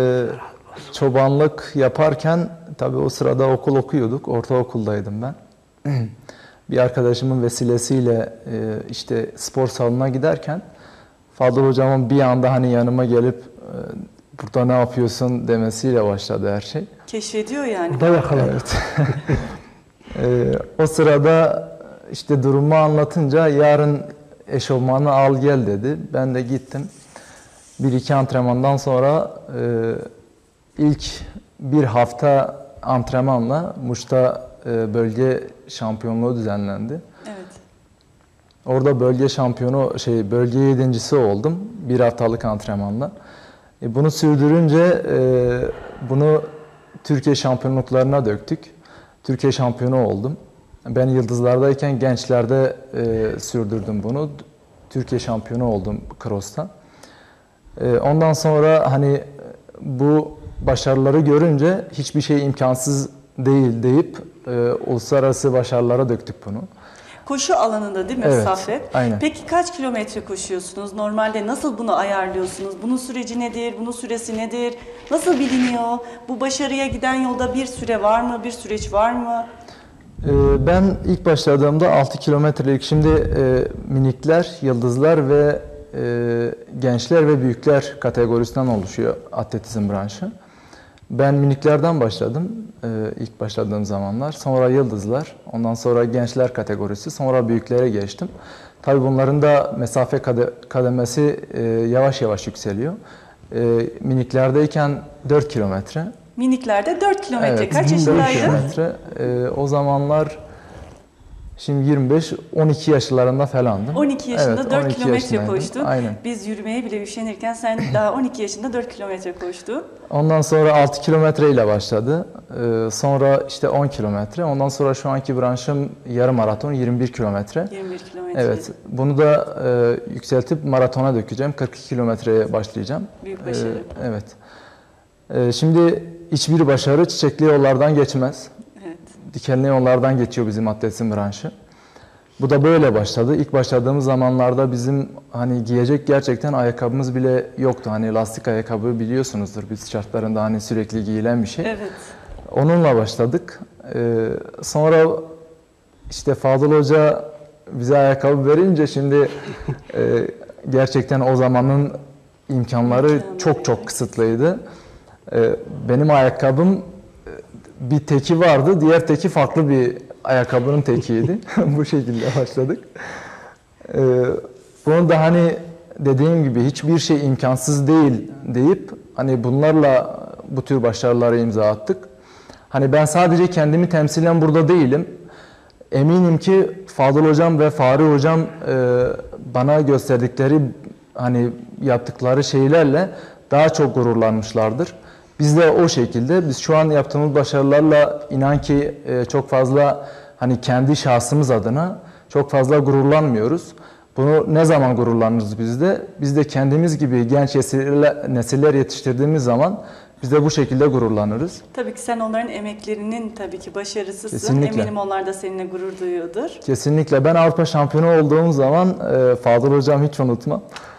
çobanlık yaparken tabii o sırada okul okuyorduk. Ortaokuldaydım ben. Bir arkadaşımın vesilesiyle işte spor salonuna giderken Fadıl hocamın bir anda hani yanıma gelip burada ne yapıyorsun demesiyle başladı her şey. Keşfediyor yani. Burada yakaladım. Evet. O sırada işte durumu anlatınca yarın eşofmanı al gel dedi. Ben de gittim. 1-2 antrenmandan sonra ilk bir hafta antrenmanla Muş'ta bölge şampiyonluğu düzenlendi. Evet. Orada bölge şampiyonu bölge yedincisi oldum bir haftalık antrenmanla. Bunu sürdürünce bunu Türkiye şampiyonluklarına döktük. Türkiye şampiyonu oldum. Ben yıldızlardayken gençlerde sürdürdüm bunu. Türkiye şampiyonu oldum cross'ta. Ondan sonra hani bu başarıları görünce hiçbir şey imkansız değil deyip uluslararası başarılara döktük bunu. Koşu alanında değil mi Evet, Saffet? aynen. Peki kaç kilometre koşuyorsunuz? Normalde nasıl bunu ayarlıyorsunuz? Bunun süreci nedir? Bunun süresi nedir? Nasıl biliniyor? Bu başarıya giden yolda bir süre var mı? Bir süreç var mı? Ben ilk başladığımda 6 kilometrelik, şimdi minikler, yıldızlar ve gençler ve büyükler kategorisinden oluşuyor atletizm branşı. Ben miniklerden başladım ilk başladığım zamanlar. Sonra yıldızlar, ondan sonra gençler kategorisi, sonra büyüklere geçtim. Tabii bunların da mesafe kademesi yavaş yavaş yükseliyor. Miniklerdeyken 4 kilometre. Miniklerde 4 kilometre. Evet, Kaç 4 yaşındaydın? kilometre. O zamanlar şimdi 25-12 yaşlarında falandım. 12 yaşında Evet, 4 12 kilometre yaşındaydım. koştun. Aynen. Biz yürümeye bile üşenirken sen daha 12 yaşında 4 kilometre koştun. Ondan sonra 6 kilometre ile başladı. Sonra işte 10 kilometre. Ondan sonra şu anki branşım yarım maraton 21 kilometre. 21 kilometre. Evet. Bunu da yükseltip maratona dökeceğim. 42 kilometreye başlayacağım. Büyük başarı. Evet. Şimdi hiçbir başarı çiçekli yollardan geçmez. Evet. Dikenli yollardan geçiyor bizim atletizm branşı. Bu da böyle başladı. İlk başladığımız zamanlarda bizim hani giyecek gerçekten ayakkabımız bile yoktu. Hani lastik ayakkabı biliyorsunuzdur biz şartlarında hani sürekli giyilen bir şey. Evet. Onunla başladık. Sonra işte Fadıl Hoca bize ayakkabı verince şimdi gerçekten o zamanın imkanları çok kısıtlıydı. Benim ayakkabım bir teki vardı, diğer teki farklı bir ayakkabının tekiydi. Bu şekilde başladık. Bunu da hani dediğim gibi hiçbir şey imkansız değil deyip hani bunlarla bu tür başarılara imza attık. Hani ben sadece kendimi temsilen burada değilim. Eminim ki Fadıl Hocam ve Fahri Hocam bana gösterdikleri hani yaptıkları şeylerle daha çok gururlanmışlardır. Biz de o şekilde, biz şu an yaptığımız başarılarla inan ki çok fazla hani kendi şahsımız adına çok fazla gururlanmıyoruz. Bunu ne zaman gururlanırız biz de? Biz de kendimiz gibi genç nesiller yetiştirdiğimiz zaman biz de bu şekilde gururlanırız. Tabii ki sen onların emeklerinin tabii ki başarısısın. Kesinlikle. Eminim onlar da seninle gurur duyuyordur. Kesinlikle. Ben Avrupa şampiyonu olduğum zaman Fadıl Hocam hiç unutmam.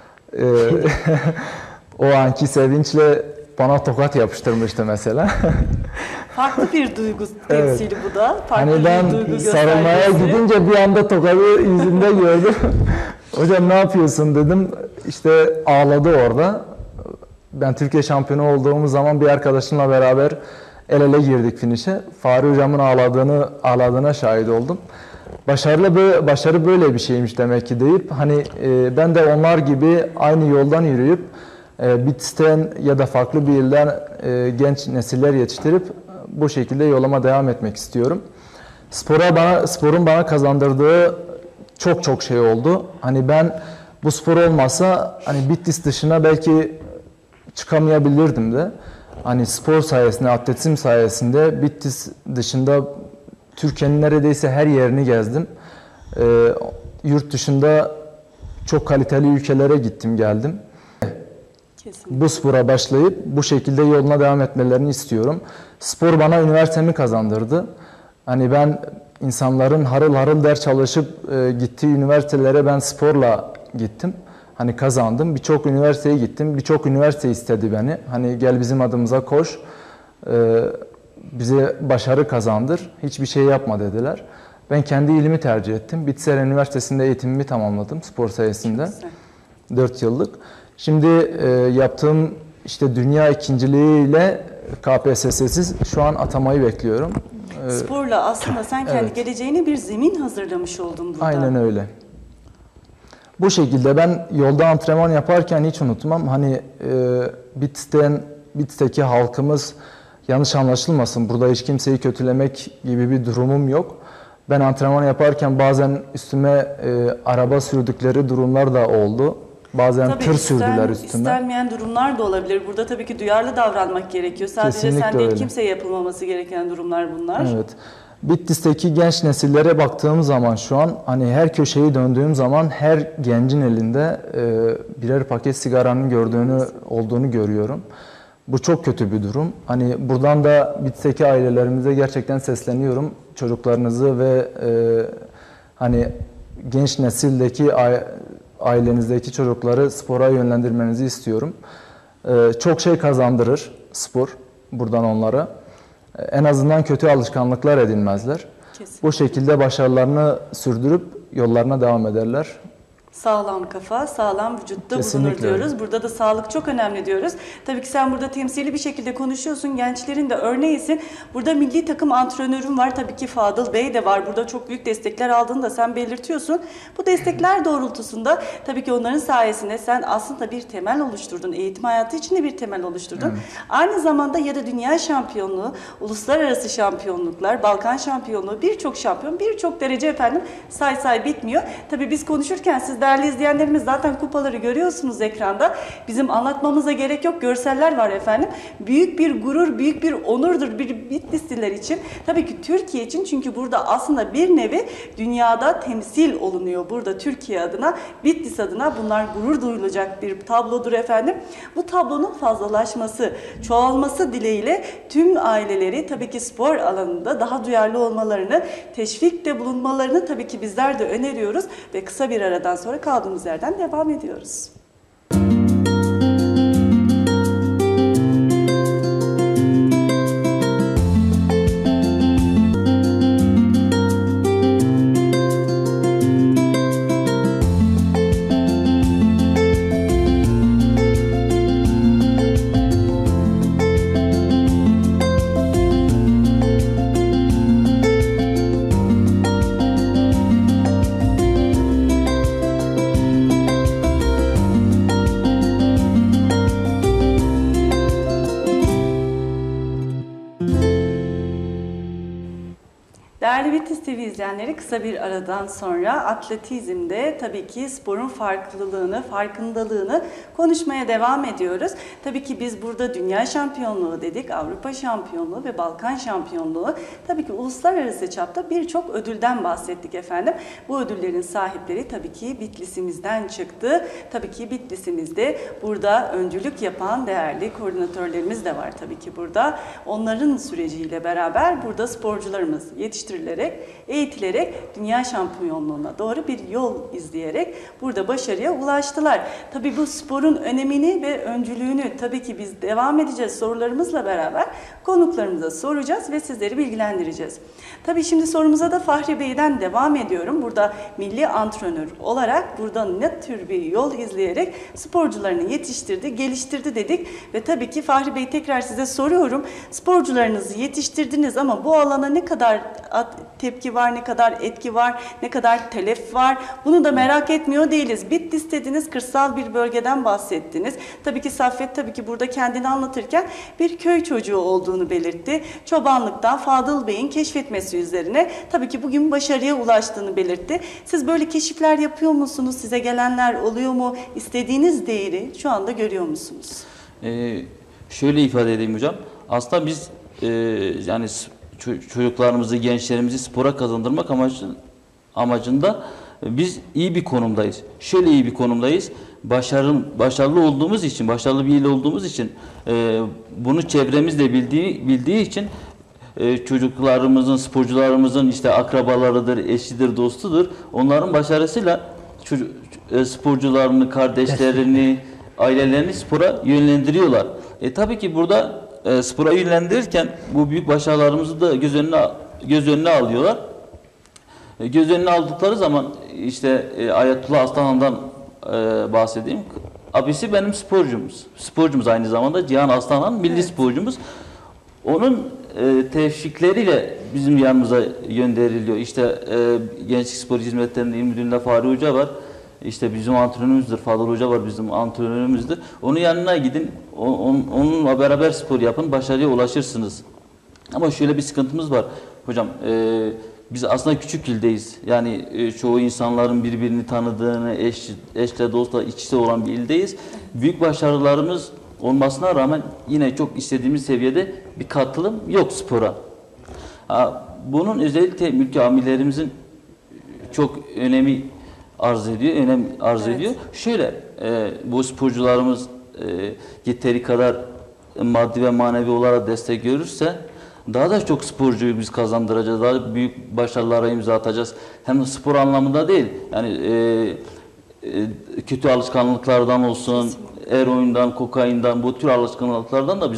O anki sevinçle bana tokat yapıştırmıştı mesela. Farklı bir duygu temsili bu da. Farklı Hani ben bir duygu sarılmaya göstergesi. gidince bir anda tokadı yüzümde gördüm. Hocam ne yapıyorsun dedim. İşte ağladı orada. Ben Türkiye şampiyonu olduğumuz zaman bir arkadaşımla beraber el ele girdik finişe. Fahri Hocam'ın ağladığına şahit oldum. Başarı böyle bir şeymiş demek ki deyip hani ben de onlar gibi aynı yoldan yürüyüp Bitlis'ten ya da farklı bir ilden genç nesiller yetiştirip bu şekilde yoluma devam etmek istiyorum. Sporun bana kazandırdığı çok şey oldu. Hani ben bu spor olmasa hani Bitlis dışına belki çıkamayabilirdim de. Hani spor sayesinde, atletizm sayesinde Bitlis dışında Türkiye'nin neredeyse her yerini gezdim. Yurt dışında çok kaliteli ülkelere gittim, geldim. Kesinlikle. Bu spora başlayıp bu şekilde yoluna devam etmelerini istiyorum. Spor bana üniversitemi kazandırdı. Hani ben insanların harıl harıl ders çalışıp gittiği üniversitelere ben sporla gittim. Hani kazandım. Birçok üniversiteye gittim. Birçok üniversite istedi beni. Hani gel bizim adımıza koş. Bize başarı kazandır. Hiçbir şey yapma dediler. Ben kendi ilimi tercih ettim. Bitlisler Üniversitesi'nde eğitimimi tamamladım spor sayesinde. 4 yıllık. Şimdi yaptığım işte dünya ikinciliğiyle KPSS'siz şu an atamayı bekliyorum. Sporla aslında sen kendi Evet. geleceğine bir zemin hazırlamış oldun burada. Aynen öyle. Bu şekilde ben yolda antrenman yaparken hiç unutmam. Hani Bitlis'teki halkımız yanlış anlaşılmasın. Burada hiç kimseyi kötülemek gibi bir durumum yok. Ben antrenman yaparken bazen üstüme araba sürdükleri durumlar da oldu. Bazen Tabii tır sürdüler üstüme. istenmeyen durumlar da olabilir. Burada tabii ki duyarlı davranmak gerekiyor. Sadece Kesinlikle sen değil, öyle. kimseye yapılmaması gereken durumlar bunlar. Evet. Bitlis'teki genç nesillere baktığım zaman şu an hani her köşeyi döndüğüm zaman her gencin elinde birer paket sigaranın olduğunu görüyorum. Bu çok kötü bir durum. Hani buradan da Bitlis'teki ailelerimize gerçekten sesleniyorum. Çocuklarınızı ve hani genç nesildeki ailenizdeki çocukları spora yönlendirmenizi istiyorum. Çok şey kazandırır spor buradan onlara. En azından kötü alışkanlıklar edinmezler. Kesinlikle. Bu şekilde başarılarını sürdürüp yollarına devam ederler. Sağlam kafa, sağlam vücutta Kesinlikle bulunur diyoruz. Burada da sağlık çok önemli diyoruz. Tabii ki sen burada temsili bir şekilde konuşuyorsun. Gençlerin de örneğisin. Burada milli takım antrenörün var. Tabii ki Fadıl Bey de var. Burada çok büyük destekler aldığını da sen belirtiyorsun. Bu destekler doğrultusunda tabii ki onların sayesinde sen aslında bir temel oluşturdun. Eğitim hayatı için de bir temel oluşturdun. Evet. Aynı zamanda ya da dünya şampiyonluğu, uluslararası şampiyonluklar, Balkan şampiyonluğu, birçok şampiyon, birçok derece efendim say bitmiyor. Tabii biz konuşurken siz değerli izleyenlerimiz zaten kupaları görüyorsunuz ekranda. Bizim anlatmamıza gerek yok. Görseller var efendim. Büyük bir gurur, büyük bir onurdur bir Bitlisliler için. Tabii ki Türkiye için, çünkü burada aslında bir nevi dünyada temsil olunuyor. Burada Türkiye adına, Bitlis adına bunlar gurur duyulacak bir tablodur efendim. Bu tablonun fazlalaşması, çoğalması dileğiyle tüm aileleri tabii ki spor alanında daha duyarlı olmalarını, teşvikte bulunmalarını tabii ki bizler de öneriyoruz ve kısa bir aradan sonra kaldığımız yerden devam ediyoruz. Değerli Bitlis TV izleyenleri, kısa bir aradan sonra atletizmde tabii ki sporun farklılığını, farkındalığını konuşmaya devam ediyoruz. Tabii ki biz burada dünya şampiyonluğu dedik, Avrupa şampiyonluğu ve Balkan şampiyonluğu, tabii ki uluslararası çapta birçok ödülden bahsettik efendim. Bu ödüllerin sahipleri tabii ki Bitlis'imizden çıktı. Tabii ki Bitlis'imizde burada öncülük yapan değerli koordinatörlerimiz de var tabii ki burada. Onların süreciyle beraber burada sporcularımız yetiştirilerek, eğitilerek dünya şampiyonluğuna doğru bir yol izleyerek burada başarıya ulaştılar. Tabii bu sporun önemini ve öncülüğünü tabii ki biz devam edeceğiz sorularımızla beraber, konuklarımıza soracağız ve sizleri bilgilendireceğiz. Tabii şimdi sorumuza da Fahri Bey'den devam ediyorum. Burada milli antrenör olarak burada ne tür bir yol izleyerek sporcularını yetiştirdi, geliştirdi dedik ve tabii ki Fahri Bey, tekrar size soruyorum. Sporcularınızı yetiştirdiniz ama bu alana ne kadar tepki var, ne kadar etki var, ne kadar telef var, bunu da merak etmiyor değiliz. Bitlis dediniz, kırsal bir bölgeden bahsettiniz. Tabii ki Saffet tabii ki burada kendini anlatırken bir köy çocuğu olduğunu belirtti. Çobanlıktan Fadıl Bey'in keşfetmesi üzerine tabii ki bugün başarıya ulaştığını belirtti. Siz böyle keşifler yapıyor musunuz? Size gelenler oluyor mu? İstediğiniz değeri şu anda görüyor musunuz? Şöyle ifade edeyim hocam. Aslında biz yani çocuklarımızı, gençlerimizi spora kazandırmak amacında biz iyi bir konumdayız. Şöyle iyi bir konumdayız. Başarılı olduğumuz için, başarılı bir il olduğumuz için, bunu çevremizde bildiği için çocuklarımızın, sporcularımızın işte akrabalarıdır, eşidir, dostudur. Onların başarısıyla sporcularını, kardeşlerini, ailelerini spora yönlendiriyorlar. Tabii ki burada spora yönlendirirken bu büyük başarılarımızı da göz önüne alıyorlar. Göz önüne aldıkları zaman işte Ayetullah Aslanhan'dan bahsedeyim. Abisi benim sporcumuz aynı zamanda Cihan Aslanhan milli sporcumuz. Onun teşvikleriyle bizim yanımıza gönderiliyor. İşte Gençlik Spor Hizmetleri'nde İl Müdürlüğü'nde Fahri Hoca var. İşte bizim antrenörümüzdür, Fadıl Hoca var, bizim antrenörümüzdür. Onun yanına gidin, onunla beraber spor yapın, başarıya ulaşırsınız. Ama şöyle bir sıkıntımız var hocam, biz aslında küçük ildeyiz. Yani çoğu insanların birbirini tanıdığını, eşle dostla iç içe olan bir ildeyiz. Büyük başarılarımız olmasına rağmen yine çok istediğimiz seviyede bir katılım yok spora. bunun özellikle mülki amirlerimizin çok önem arz ediyor. Şöyle bu sporcularımız yeteri kadar maddi ve manevi olarak destek görürse daha da çok sporcuyu biz kazandıracağız. Daha büyük başarılara imza atacağız. Hem spor anlamında değil. Yani kötü alışkanlıklardan olsun, eroinden, kokainden, bu tür alışkanlıklardan da biz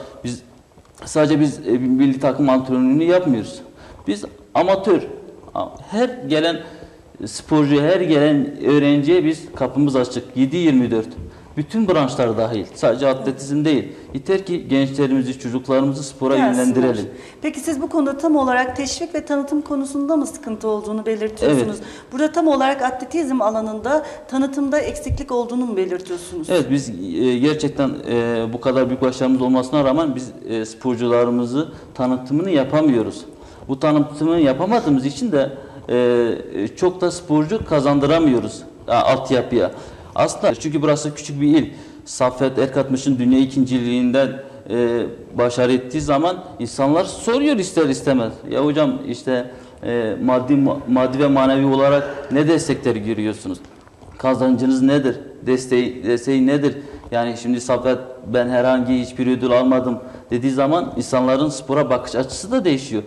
sadece milli takım antrenörlüğünü yapmıyoruz. Biz amatör, her gelen sporcu, her gelen öğrenciye biz kapımız açık. 7/24. Bütün branşlar dahil. Sadece atletizm değil. Yeter ki gençlerimizi, çocuklarımızı spora yönlendirelim. Peki siz bu konuda tam olarak teşvik ve tanıtım konusunda mı sıkıntı olduğunu belirtiyorsunuz? Evet. Burada tam olarak atletizm alanında tanıtımda eksiklik olduğunu mu belirtiyorsunuz? Evet, biz gerçekten bu kadar büyük başarımız olmasına rağmen biz sporcularımızı tanıtımını yapamıyoruz. Bu tanıtımını yapamadığımız için de çok da sporcu kazandıramıyoruz altyapıya. Aslında çünkü burası küçük bir il. Saffet Erkatmış'ın dünya ikinciliğinden başarı ettiği zaman insanlar soruyor ister istemez. Ya hocam işte maddi ve manevi olarak ne destekler görüyorsunuz? Kazancınız nedir? Desteği nedir? Yani şimdi Saffet ben herhangi hiçbir ödül almadım dediği zaman insanların spora bakış açısı da değişiyor.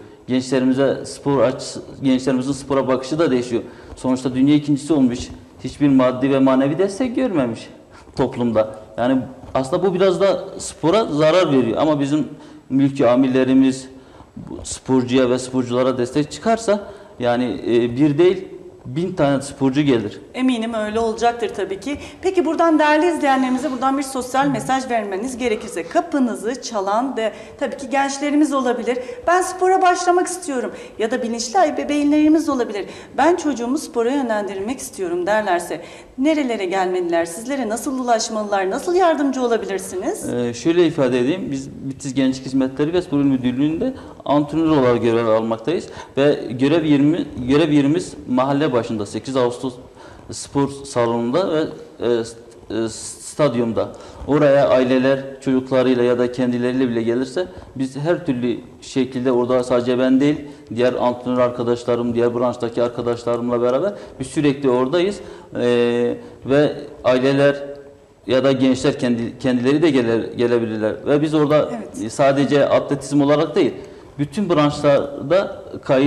Gençlerimizin spora bakışı da değişiyor. Sonuçta dünya ikincisi olmuş. Hiçbir maddi ve manevi destek görmemiş toplumda. Yani aslında bu biraz da spora zarar veriyor. Ama bizim mülki amirlerimiz sporcuya ve sporculara destek çıkarsa yani bir değil 1000 tane sporcu gelir. Eminim öyle olacaktır tabii ki. Peki buradan değerli izleyenlerimize buradan bir sosyal mesaj vermeniz gerekirse kapınızı çalan de tabii ki gençlerimiz olabilir. Ben spora başlamak istiyorum ya da bilinçli ebeveynlerimiz olabilir. Ben çocuğumu spora yönlendirmek istiyorum derlerse nerelere gelmeliler? Sizlere nasıl ulaşmalılar? Nasıl yardımcı olabilirsiniz? Şöyle ifade edeyim. Biz Bitlis Gençlik Hizmetleri ve Spor İl Müdürlüğü'nde antrenör olarak görev almaktayız ve görev yerimiz mahalle başında 8 Ağustos spor salonunda ve stadyumda. Oraya aileler çocuklarıyla ya da kendileriyle bile gelirse biz her türlü şekilde orada sadece ben değil diğer antrenör arkadaşlarım, diğer branştaki arkadaşlarımla beraber biz sürekli oradayız ve aileler ya da gençler kendileri de gelebilirler ve biz orada sadece atletizm olarak değil bütün branşlarda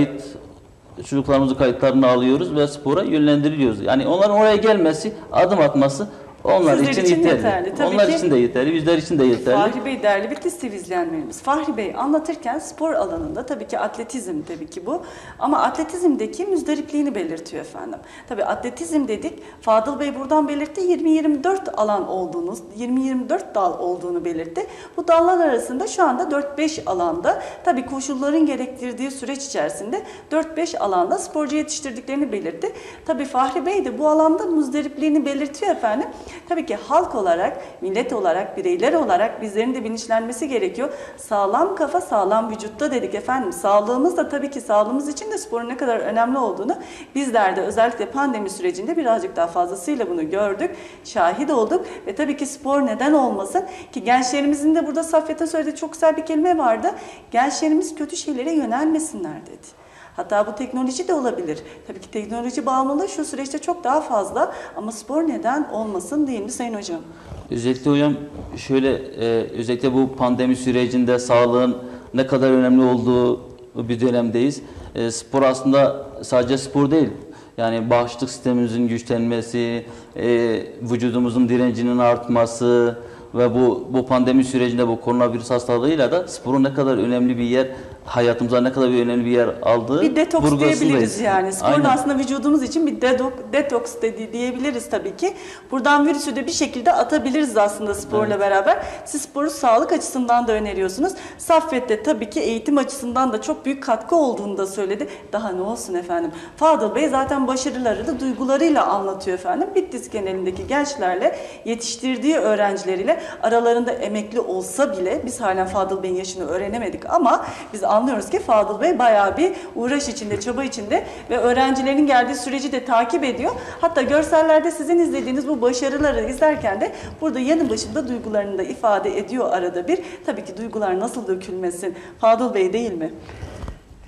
çocuklarımızın kayıtlarını alıyoruz ve spora yönlendiriliyoruz. Yani onların oraya gelmesi, adım atması onlar için yeterli. Onlar için de yeterli, bizler için de yeterli. Fahri Bey, değerli Bitlis TV izleyenlerimiz. Fahri Bey anlatırken spor alanında tabii ki atletizm tabii ki bu. Ama atletizmdeki müzdaripliğini belirtiyor efendim. Tabii atletizm dedik. Fadıl Bey buradan belirtti. 20-24 alan olduğunu, 20-24 dal olduğunu belirtti. Bu dallar arasında şu anda 4-5 alanda tabii koşulların gerektirdiği süreç içerisinde 4-5 alanda sporcu yetiştirdiklerini belirtti. Tabii Fahri Bey de bu alanda müzdaripliğini belirtiyor efendim. Tabii ki halk olarak, millet olarak, bireyler olarak bizlerin de bilinçlenmesi gerekiyor. Sağlam kafa, sağlam vücutta dedik efendim. Sağlığımız da tabii ki sağlığımız için de sporun ne kadar önemli olduğunu bizler de özellikle pandemi sürecinde birazcık daha fazlasıyla bunu gördük, şahit olduk. Ve tabii ki spor neden olmasın ki gençlerimizin de burada Saffet'in söylediği çok güzel bir kelime vardı. Gençlerimiz kötü şeylere yönelmesinler dedi. Hatta bu teknoloji de olabilir. Tabii ki teknoloji bağımlılığı şu süreçte çok daha fazla ama spor neden olmasın değil mi Sayın Hocam? Özellikle hocam şöyle özellikle bu pandemi sürecinde sağlığın ne kadar önemli olduğu bir dönemdeyiz. Spor aslında sadece spor değil. Yani bağışıklık sistemimizin güçlenmesi, vücudumuzun direncinin artması ve bu pandemi sürecinde bu koronavirüs hastalığıyla da sporun ne kadar önemli bir yer, hayatımıza ne kadar önemli bir yer aldığı bir detoks vurgusundayız. diyebiliriz yani. Sporun Aynen. aslında vücudumuz için bir detoks diyebiliriz tabii ki. Buradan virüsü de bir şekilde atabiliriz aslında sporla beraber. Siz sporu sağlık açısından da öneriyorsunuz. Saffet de tabii ki eğitim açısından da çok büyük katkı olduğunu da söyledi. Daha ne olsun efendim. Fadıl Bey zaten başarıları da duygularıyla anlatıyor efendim. Bitlis genelindeki gençlerle yetiştirdiği öğrencileriyle aralarında emekli olsa bile biz halen Fadıl Bey'in yaşını öğrenemedik ama biz anlıyoruz ki Fadıl Bey bayağı bir uğraş içinde, çaba içinde ve öğrencilerin geldiği süreci de takip ediyor. Hatta görsellerde sizin izlediğiniz bu başarıları izlerken de burada yanı başında duygularını da ifade ediyor arada bir. Tabii ki duygular nasıl dökülmesin? Fadıl Bey değil mi?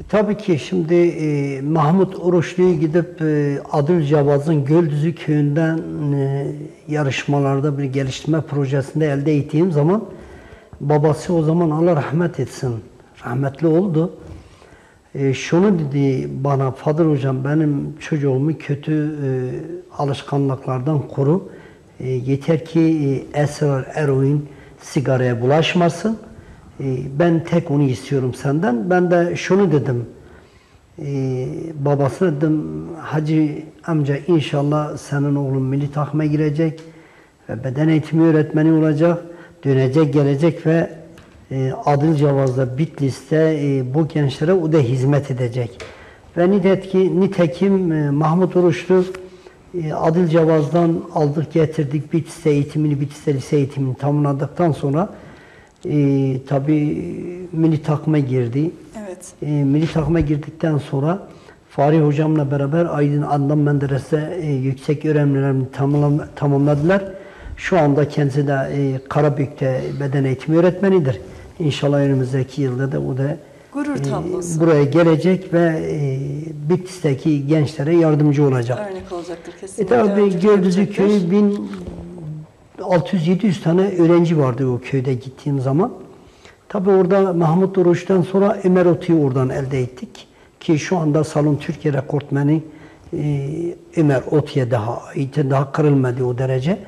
Tabii ki şimdi Mahmut Oruçlu'yu gidip Adılcavaz'ın Göldüzü köyünden yarışmalarda bir geliştirme projesinde elde ettiğim zaman babası o zaman Allah rahmet etsin, rahmetli oldu. Şunu dedi bana, Fadıl Hocam benim çocuğumu kötü alışkanlıklardan koru. Yeter ki esrar, eroin, sigaraya bulaşmasın. Ben tek onu istiyorum senden. Ben de şunu dedim. Babasına dedim, Hacı amca inşallah senin oğlun milli takıma girecek ve beden eğitimi öğretmeni olacak. Dönecek, gelecek ve Adılcavaz'da, Bitlis'te bu gençlere o da hizmet edecek. Ve nitekim Mahmut Oruçlu Adılcavaz'dan aldık getirdik Bitlis'te eğitimini, Bitlis'te lise eğitimini tamamladıktan sonra tabii milli takıma girdi. Evet. Milli takıma girdikten sonra Fahri hocamla beraber Aydın Adnan Menderes'te yüksek öğrenimlerini tamamladılar. Şu anda kendisi de Karabük'te beden eğitimi öğretmenidir. İnşallah önümüzdeki yılda da o da Gurur tablosu. buraya gelecek ve Bitlis'teki gençlere yardımcı olacak. Örnek olacaktır kesinlikle. Tabii öncülük Göldüzü yapacaktır. köyü 1600-700 tane öğrenci vardı o köyde gittiğim zaman. Tabii orada Mahmut Oruç'tan sonra Ömer Otu'yu oradan elde ettik. Ki şu anda salon Türkiye rekortmeni Ömer Otu'ya daha kırılmadı o derece.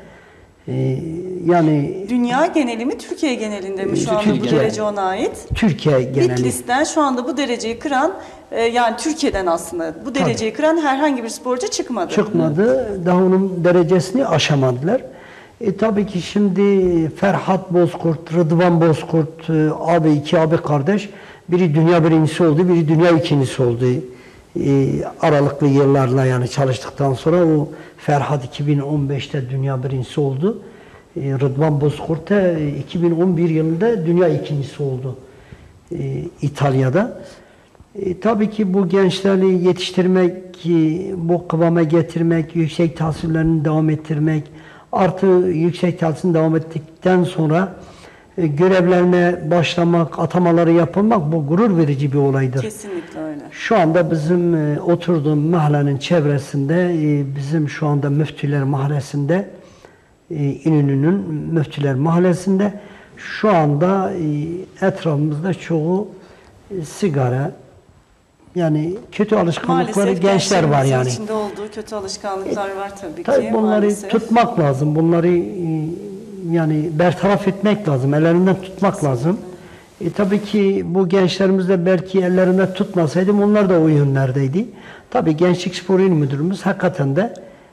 Yani Dünya geneli mi, Türkiye genelinde mi şu anda bu Türkiye. derece ona ait? Türkiye geneli. Bitlis'ten şu anda bu dereceyi kıran, yani Türkiye'den aslında bu dereceyi kıran herhangi bir sporcu çıkmadı. Çıkmadı. Daha onun derecesini aşamadılar. Tabii ki şimdi Ferhat Bozkurt, Rıdvan Bozkurt, iki abi kardeş. Biri dünya birincisi oldu, biri dünya ikincisi oldu. Aralıklı yıllarla yani çalıştıktan sonra o Ferhat 2015'te dünya birincisi oldu. Rıdvan Bozkurt da 2011 yılında dünya ikincisi oldu İtalya'da. Tabii ki bu gençleri yetiştirmek, bu kıvama getirmek, yüksek tahsillerini devam ettirmek, artı yüksek tahsilini devam ettikten sonra görevlerine başlamak, atamaları yapılmak bu gurur verici bir olaydır. Kesinlikle öyle. Şu anda bizim oturduğum mahallenin çevresinde, bizim şu anda Müftüler Mahallesi'nde, İnönü'nün Müftüler Mahallesi'nde şu anda etrafımızda çoğu sigara, yani kötü alışkanlıkları Maalesef gençler var gençlerimizin yani. içinde olduğu kötü alışkanlıklar var tabii ki. Tabii bunları maalesef. tutmak lazım. Bunları yani bertaraf etmek lazım. Ellerinden tutmak lazım. Tabii ki bu gençlerimiz de belki ellerinde tutmasaydı onlar da o yönlerdeydi. Tabii Gençlik Spor İl Müdürümüz hakikaten de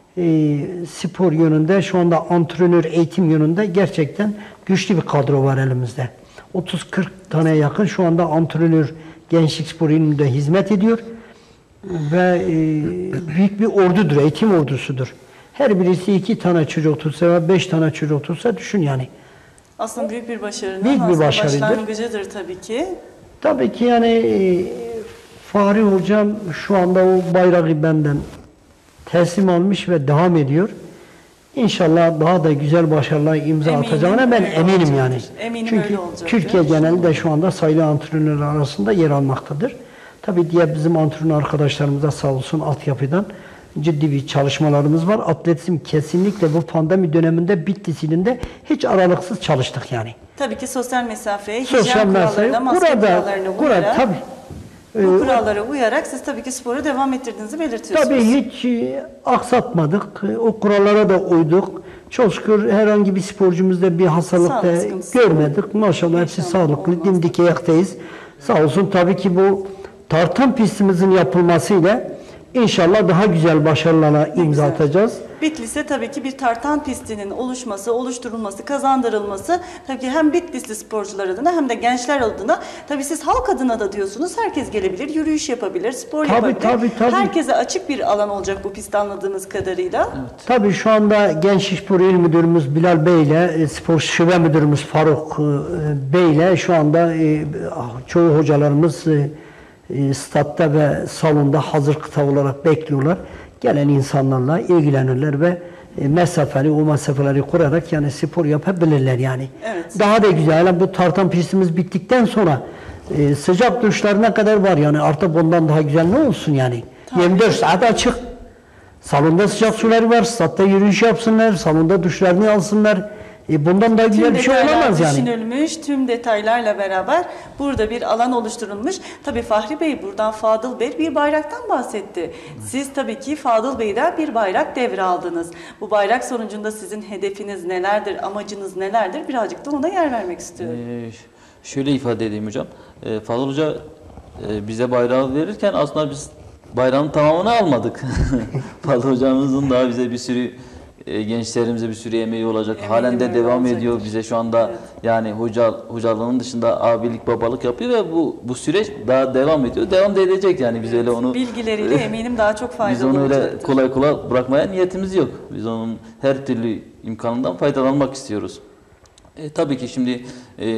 spor yönünde şu anda antrenör eğitim yönünde gerçekten güçlü bir kadro var elimizde. 30-40 tane yakın şu anda antrenör Gençlik Spor İl Müdürlüğü'nde hizmet ediyor. Ve büyük bir ordudur, eğitim ordusudur. Her birisi 2 tane çocuk tutsa ve 5 tane çocuk tutsa düşün yani. Aslında büyük bir başarının Büyük bir aslında başarıdır. başlangıcıdır tabii ki. Tabii ki yani Fahri Hocam şu anda o bayrağı benden teslim almış ve devam ediyor. İnşallah daha da güzel başarılar imza Eminim atacağına ben öyle eminim olacaktır. yani. Eminim Çünkü öyle olacaktır. Türkiye genelinde şu anda sayılı antrenörler arasında yer almaktadır. Tabii diğer bizim antrenör arkadaşlarımız da sağ olsun altyapıdan ciddi bir çalışmalarımız var. Atletizm kesinlikle bu pandemi döneminde Bitlis ilinde hiç aralıksız çalıştık yani. Tabii ki sosyal mesafeye, Sosyal hijyen kurallarına, maske kurallarına uyarak, tabii. bu kurallara uyarak siz tabii ki sporu devam ettirdiğinizi belirtiyorsunuz. Tabii hiç aksatmadık. O kurallara da uyduk. Çok şükür herhangi bir sporcumuzda bir hastalık Sağlık da sıkıntısı görmedik. Maşallah hepsi İnşallah sağlıklı. olmaz. Dimdik ayaktayız. Sağ olsun tabii ki bu tartan pistimizin yapılmasıyla inşallah daha güzel başarılara imza güzel. atacağız. Bitlis'e tabii ki bir tartan pistinin oluşması, oluşturulması, kazandırılması tabii ki hem Bitlisli sporcular adına hem de gençler adına, tabii siz halk adına da diyorsunuz, herkes gelebilir, yürüyüş yapabilir, spor yapabilir. Tabii. Herkese açık bir alan olacak bu pist anladığımız kadarıyla. Tabii şu anda Gençlik Spor İl Müdürümüz Bilal Bey ile Spor Şube Müdürümüz Faruk Bey ile şu anda çoğu hocalarımız statta ve salonda hazır kıta olarak bekliyorlar. Gelen insanlarla ilgilenirler ve o mesafeleri kurarak yani spor yapabilirler yani. Evet. Daha da güzel. Yani bu tartan pistimiz bittikten sonra Sıcak duşlarına kadar var yani artık bundan daha güzel ne olsun yani. 24 saat açık. Salonda sıcak suları var. Statta yürüyüş yapsınlar. Salonda duşlarını alsınlar. Bundan daha güzel bir şey olamaz yani. Düşünülmüş, tüm detaylarla beraber burada bir alan oluşturulmuş. Tabii Fahri Bey buradan Fadıl Bey bir bayraktan bahsetti. Siz tabii ki Fadıl Bey'den bir bayrak devraldınız. Bu bayrak sonucunda sizin hedefiniz nelerdir, amacınız nelerdir? Birazcık da ona yer vermek istiyorum. Şöyle ifade edeyim hocam. Fadıl Hoca bize bayrağı verirken aslında biz bayrağın tamamını almadık. Fadıl Hocamızın daha bize bir sürü gençlerimize bir sürü emeği olacak. Eminim Halen de öyle devam olacaktır. ediyor. Bize şu anda yani hocalığının dışında abilik, babalık yapıyor ve bu süreç daha devam ediyor. Devam da edecek yani biz öyle onu Bilgileriyle eminim daha çok faydalı biz onu öyle olacaktır. kolay kolay bırakmaya niyetimiz yok. Biz onun her türlü imkanından faydalanmak istiyoruz. Tabii ki şimdi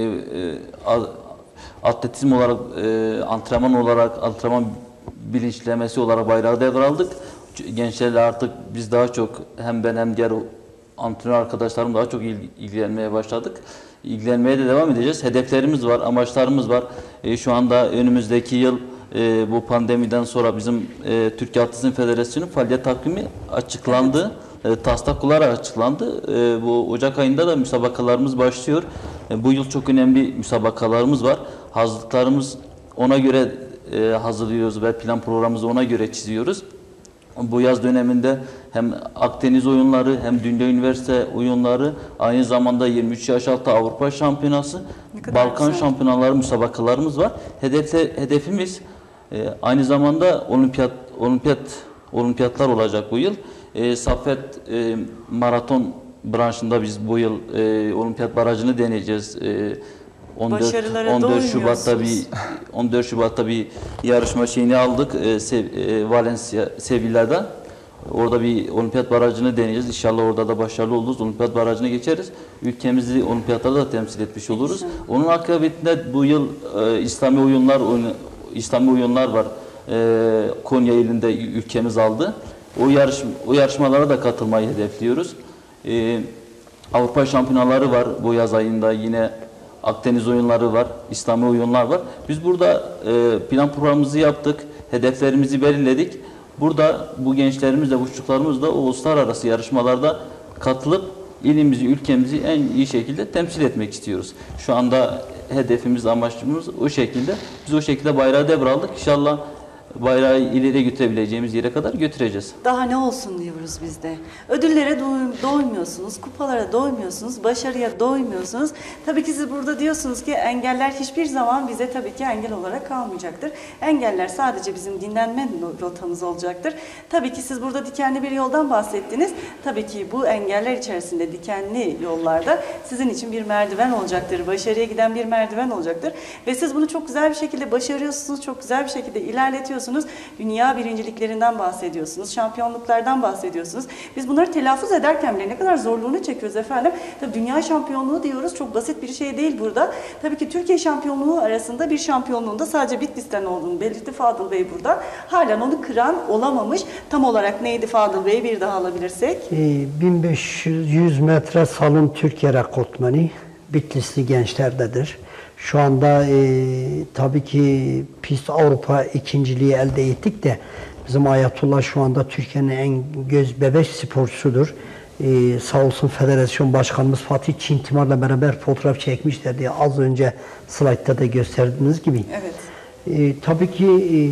atletizm olarak, antrenman olarak, antrenman bilinçlemesi olarak bayrağı devraldık. Gençlerle artık biz daha çok hem ben hem diğer antrenör arkadaşlarım daha çok ilgilenmeye başladık. İlgilenmeye de devam edeceğiz. Hedeflerimiz var, amaçlarımız var. Şu anda önümüzdeki yıl bu pandemiden sonra bizim Türkiye Atletizm Federasyonu faaliyet takvimi açıklandı. Taslak olarak açıklandı. Bu Ocak ayında da müsabakalarımız başlıyor. Bu yıl çok önemli müsabakalarımız var. Hazırlıklarımız ona göre hazırlıyoruz ve plan programımızı ona göre çiziyoruz. Bu yaz döneminde hem Akdeniz oyunları hem Dünya Üniversite oyunları aynı zamanda 23 yaş altı Avrupa Şampiyonası, Balkan güzel. Şampiyonaları müsabakalarımız var. Hedefimiz aynı zamanda olimpiyatlar olacak bu yıl. Safet maraton branşında biz bu yıl olimpiyat barajını deneyeceğiz. 14 Şubat'ta bir yarışma şeyini aldık Valencia, Sevilla'da. Orada bir olimpiyat barajını deneyeceğiz. İnşallah orada da başarılı oluruz. Olimpiyat barajını geçeriz. Ülkemizi olimpiyatlarda da temsil etmiş oluruz. Onun akabinde bu yıl İslami oyunlar var. Konya ilinde ülkemiz aldı. O yarışmalara da katılmayı hedefliyoruz. Avrupa şampiyonaları var bu yaz ayında, yine Akdeniz oyunları var, İslami oyunlar var. Biz burada plan programımızı yaptık, hedeflerimizi belirledik. Burada bu gençlerimizle, bu çocuklarımızla uluslararası yarışmalarda katılıp ilimizi, ülkemizi en iyi şekilde temsil etmek istiyoruz. Şu anda hedefimiz, amaçımız o şekilde. Biz o şekilde bayrağı devraldık. İnşallah bayrağı ileri götürebileceğimiz yere kadar götüreceğiz. Daha ne olsun diyoruz biz de. Ödüllere doymuyorsunuz, kupalara doymuyorsunuz, başarıya doymuyorsunuz. Tabii ki siz burada diyorsunuz ki engeller hiçbir zaman bize tabii ki engel olarak kalmayacaktır. Engeller sadece bizim dinlenme rotamız olacaktır. Tabii ki siz burada dikenli bir yoldan bahsettiniz. Tabii ki bu engeller içerisinde dikenli yollarda sizin için bir merdiven olacaktır. Başarıya giden bir merdiven olacaktır. Ve siz bunu çok güzel bir şekilde başarıyorsunuz, çok güzel bir şekilde ilerletiyorsunuz. Dünya birinciliklerinden bahsediyorsunuz, şampiyonluklardan bahsediyorsunuz. Biz bunları telaffuz ederken bile ne kadar zorluğunu çekiyoruz efendim. Tabii dünya şampiyonluğu diyoruz, çok basit bir şey değil burada. Tabii ki Türkiye şampiyonluğu arasında bir şampiyonluğunda sadece Bitlis'ten olduğunu belirtti Fadıl Bey burada. Halen onu kıran olamamış. Tam olarak neydi Fadıl Bey, bir daha alabilirsek? 1500 metre salın Türkiye rekortmeni Bitlisli gençlerdedir. Şu anda tabii ki pist Avrupa ikinciliği elde ettik de bizim Ayatullah şu anda Türkiye'nin en göz bebek sporcusudur. Sağ olsun Federasyon Başkanımız Fatih Çintimar'la beraber fotoğraf çekmişlerdi. Az önce slaytta da gösterdiğiniz gibi. Evet. Tabii ki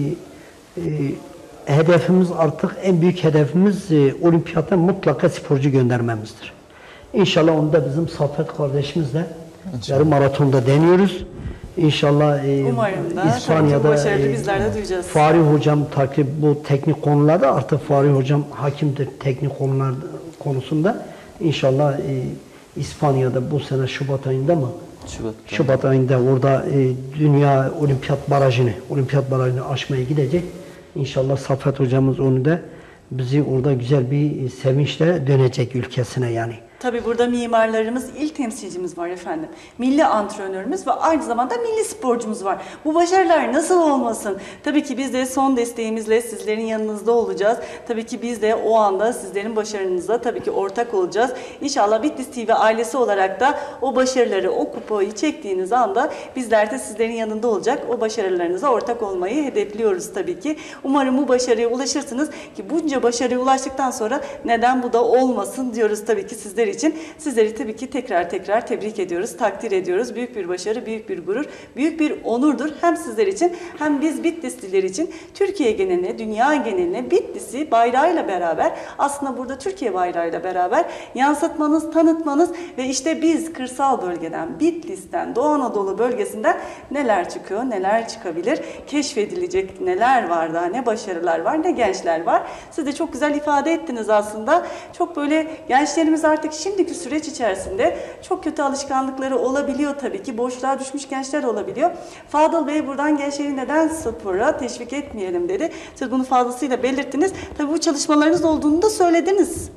hedefimiz artık en büyük hedefimiz olimpiyata mutlaka sporcu göndermemizdir. İnşallah onu da bizim Safet kardeşimizle yarım maratonda deniyoruz. İnşallah Umarım da İspanya'da başarılı bizler de duyacağız. Fahri Hocam bu teknik konularda artık Fahri Hocam hakimdir teknik konular konusunda. İnşallah İspanya'da bu sene Şubat ayında mı? Şubat ayında orada dünya olimpiyat barajını aşmaya gidecek. İnşallah Safet hocamız onu da bizi orada güzel bir sevinçle dönecek ülkesine yani. Tabii burada mimarlarımız, il temsilcimiz var efendim. Milli antrenörümüz ve aynı zamanda milli sporcumuz var. Bu başarılar nasıl olmasın? Tabii ki biz de son desteğimizle sizlerin yanınızda olacağız. Tabii ki biz de o anda sizlerin başarınıza tabii ki ortak olacağız. İnşallah Bitlis TV ailesi olarak da o başarıları, o kupayı çektiğiniz anda bizler de sizlerin yanında olacak. O başarılarınıza ortak olmayı hedefliyoruz tabii ki. Umarım bu başarıya ulaşırsınız ki bunca başarıya ulaştıktan sonra neden bu da olmasın diyoruz tabii ki sizler için. Sizleri tabii ki tekrar tebrik ediyoruz, takdir ediyoruz. Büyük bir başarı, büyük bir gurur, büyük bir onurdur. Hem sizler için hem biz Bitlisliler için Türkiye geneline, dünya geneline Bitlis'i bayrağıyla beraber aslında burada Türkiye bayrağıyla beraber yansıtmanız, tanıtmanız ve işte biz kırsal bölgeden, Bitlis'ten, Doğu Anadolu bölgesinden neler çıkıyor, neler çıkabilir, keşfedilecek neler var daha, ne başarılar var, ne gençler var. Siz de çok güzel ifade ettiniz aslında. Çok böyle gençlerimiz artık şimdiki süreç içerisinde çok kötü alışkanlıkları olabiliyor tabii ki. Boşluğa düşmüş gençler olabiliyor. Fadıl Bey buradan gençleri neden spora teşvik etmeyelim dedi. Siz bunu fazlasıyla belirttiniz. Tabii bu çalışmalarınız olduğunu da söylediniz.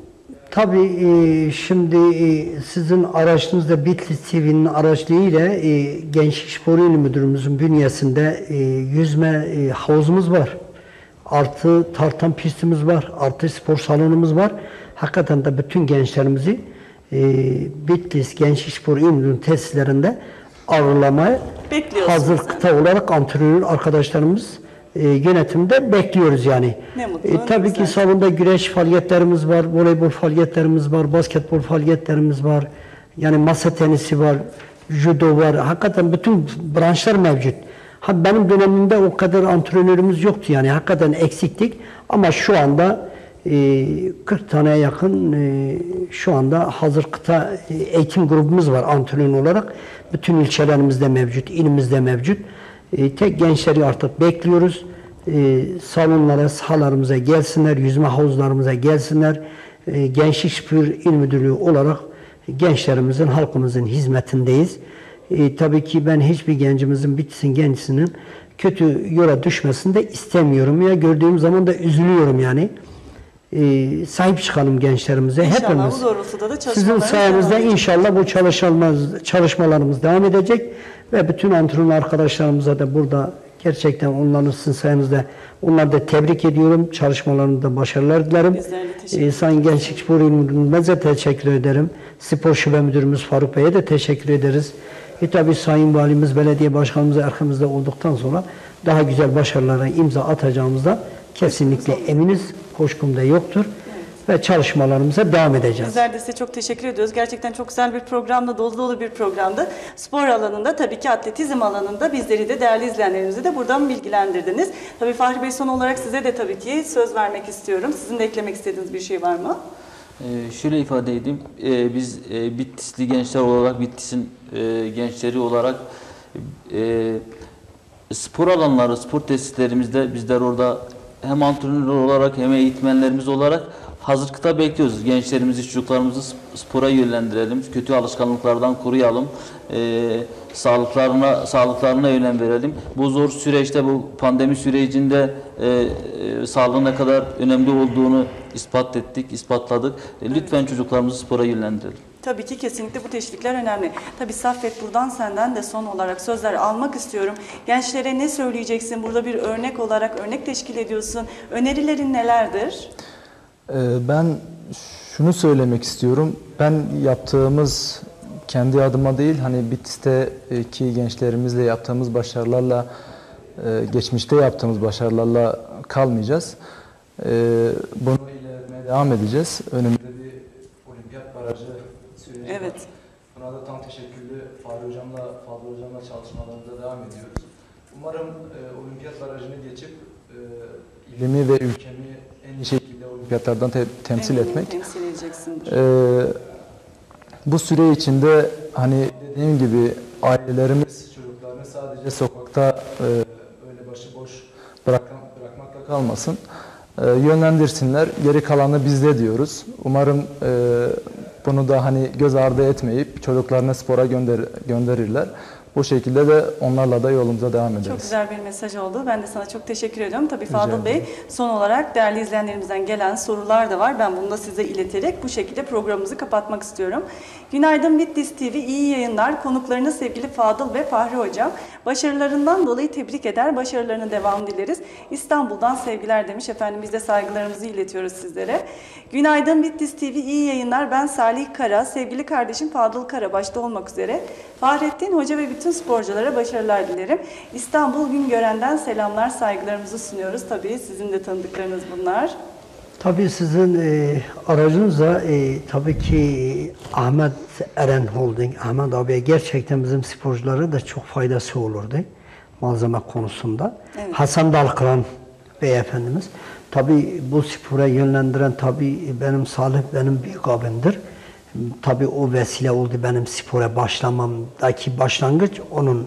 Tabii şimdi sizin araçınızda Bitlis TV'nin aracılığıyla Gençlik Spor İl Müdürümüzün bünyesinde yüzme havuzumuz var. Artı tartan pistimiz var. Artı spor salonumuz var. Hakikaten de bütün gençlerimizi Bitlis Gençlik Spor İl Müdürlüğü'nün tesislerinde ağırlamaya hazır kıta olarak antrenör arkadaşlarımız yönetimde bekliyoruz yani. Ne mutlu, Tabii ki salonda güreş faaliyetlerimiz var, voleybol faaliyetlerimiz var, basketbol faaliyetlerimiz var. Yani masa tenisi var, judo var. Hakikaten bütün branşlar mevcut. Benim dönemimde o kadar antrenörümüz yoktu yani. Hakikaten eksiktik. Ama şu anda 40 taneye yakın şu anda hazır kıta eğitim grubumuz var antrenör olarak. Bütün ilçelerimizde mevcut, ilimizde mevcut. Tek gençleri artık bekliyoruz. Salonlara, sahalarımıza gelsinler, yüzme havuzlarımıza gelsinler. Gençlik Spor İl Müdürlüğü olarak gençlerimizin, halkımızın hizmetindeyiz. Tabii ki ben hiçbir gencimizin, Bitlis'in gençsinin kötü yola düşmesini de istemiyorum. Ya gördüğüm zaman da üzülüyorum yani. Sahip çıkalım gençlerimize. İnşallah hepimiz. bu doğrultuda da Sizin çalışmalarımız sayenizde devam edecek. inşallah bu çalışmalarımız devam edecek ve bütün antrenör arkadaşlarımıza da burada gerçekten onların sizin sayenizde onları da tebrik ediyorum. Çalışmalarında başarılar dilerim. Bizler de teşekkür ederiz. Sayın Gençlik Spor İl Müdürlüğü'ne de teşekkür ederim. Spor Şube Müdürümüz Faruk Bey'e de teşekkür ederiz. Tabii Sayın Valimiz, Belediye Başkanımız arkamızda olduktan sonra daha güzel başarılara imza atacağımızda kesinlikle eminiz. Kuşkum da yoktur. Ve çalışmalarımıza devam edeceğiz. Bizler de size çok teşekkür ediyoruz. Gerçekten çok güzel bir programda, dolu bir programdı. Spor alanında, tabii ki atletizm alanında bizleri de, değerli izleyenlerimizi de buradan bilgilendirdiniz. Tabii Fahri Bey, son olarak size de tabii ki söz vermek istiyorum. Sizin de eklemek istediğiniz bir şey var mı? Şöyle ifade edeyim. Biz Bitlisli gençler olarak, Bitlis'in gençleri olarak spor alanları, spor tesislerimizde bizler orada hem antrenör olarak hem eğitmenlerimiz olarak hazır kıta bekliyoruz. Gençlerimizi, çocuklarımızı spora yönlendirelim. Kötü alışkanlıklardan koruyalım. Sağlıklarına önem verelim. Bu zor süreçte, bu pandemi sürecinde sağlığın ne kadar önemli olduğunu ispatladık. Lütfen çocuklarımızı spora yönlendirelim. Tabii ki kesinlikle bu teşvikler önemli. Tabii Saffet, buradan senden de son olarak sözler almak istiyorum. Gençlere ne söyleyeceksin? Burada bir örnek olarak örnek teşkil ediyorsun. Önerilerin nelerdir? Ben şunu söylemek istiyorum. Ben yaptığımız kendi adıma değil, hani Bitlis'teki gençlerimizle yaptığımız başarılarla, geçmişte yaptığımız başarılarla kalmayacağız. Bunu ilerlemeye devam edeceğiz. Önümüzde bir olimpiyat barajı süreci var. Buna da tam teşekkürlü Fadıl Hocam'la çalışmalarımıza devam ediyoruz. Umarım olimpiyat barajını geçip ilimi ve ülkemi en iyi şekilde olimpiyatlardan temsil etmek. Temsil edeceksindir. Bu süre içinde hani dediğim gibi ailelerimiz çocuklarını sadece sokakta öyle başıboş bırakmakla kalmasın. Yönlendirsinler. Geri kalanı bizde diyoruz. Umarım bunu da hani göz ardı etmeyip çocuklarını spora gönderirler. Bu şekilde de onlarla da yolumuza devam ederiz. Çok güzel bir mesaj oldu. Ben de sana çok teşekkür ediyorum. Tabii Fadıl Bey, son olarak değerli izleyenlerimizden gelen sorular da var. Ben bunu da size ileterek bu şekilde programımızı kapatmak istiyorum. Günaydın Bitlis TV, iyi yayınlar. Konuklarına sevgili Fadıl ve Fahri Hocam. Başarılarından dolayı tebrik eder, başarılarına devam dileriz. İstanbul'dan sevgiler demiş efendim. Biz de saygılarımızı iletiyoruz sizlere. Günaydın Bitlis TV, iyi yayınlar. Ben Salih Kara, sevgili kardeşim Fadıl Kara başta olmak üzere Fahrettin Hoca ve bütün sporculara başarılar dilerim. İstanbul Güngören'den selamlar, saygılarımızı sunuyoruz. Tabii sizin de tanıdıklarınız bunlar. Tabii sizin aracınızla tabii ki Ahmet Eren Holding, Ahmet abiye gerçekten bizim sporculara da çok faydası olurdu malzeme konusunda. Evet. Hasan Dalkıran beyefendimiz. Tabii bu spora yönlendiren tabii benim Salih, benim büyük abimdir. Tabii o vesile oldu benim spora başlamamdaki başlangıç onun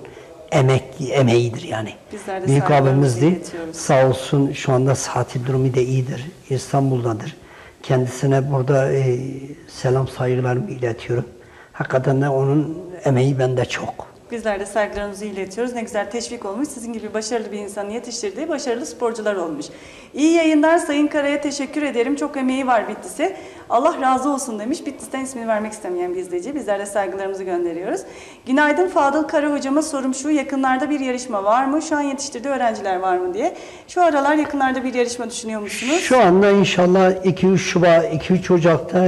emeğidir yani. Bizler de Büyük saygılarımızı abimizdi. iletiyoruz. Sağ olsun şu anda saati durumu da iyidir. İstanbul'dadır. Kendisine burada selam saygılarımı iletiyorum. Hakikaten de onun emeği bende çok. Bizler de saygılarımızı iletiyoruz. Ne güzel teşvik olmuş. Sizin gibi başarılı bir insanın yetiştirdiği başarılı sporcular olmuş. İyi yayınlar, Sayın Kara'ya teşekkür ederim. Çok emeği var Bitlis'e. Allah razı olsun demiş. Bitlis'ten ismini vermek istemeyen bir izleyici. Bizler de saygılarımızı gönderiyoruz. Günaydın Fadıl Kara hocama sorum şu. Yakınlarda bir yarışma var mı? Şu an yetiştirdiği öğrenciler var mı diye. Şu aralar yakınlarda bir yarışma düşünüyor musunuz? Şu anda inşallah 2-3 Şubat, 2-3 Ocak'ta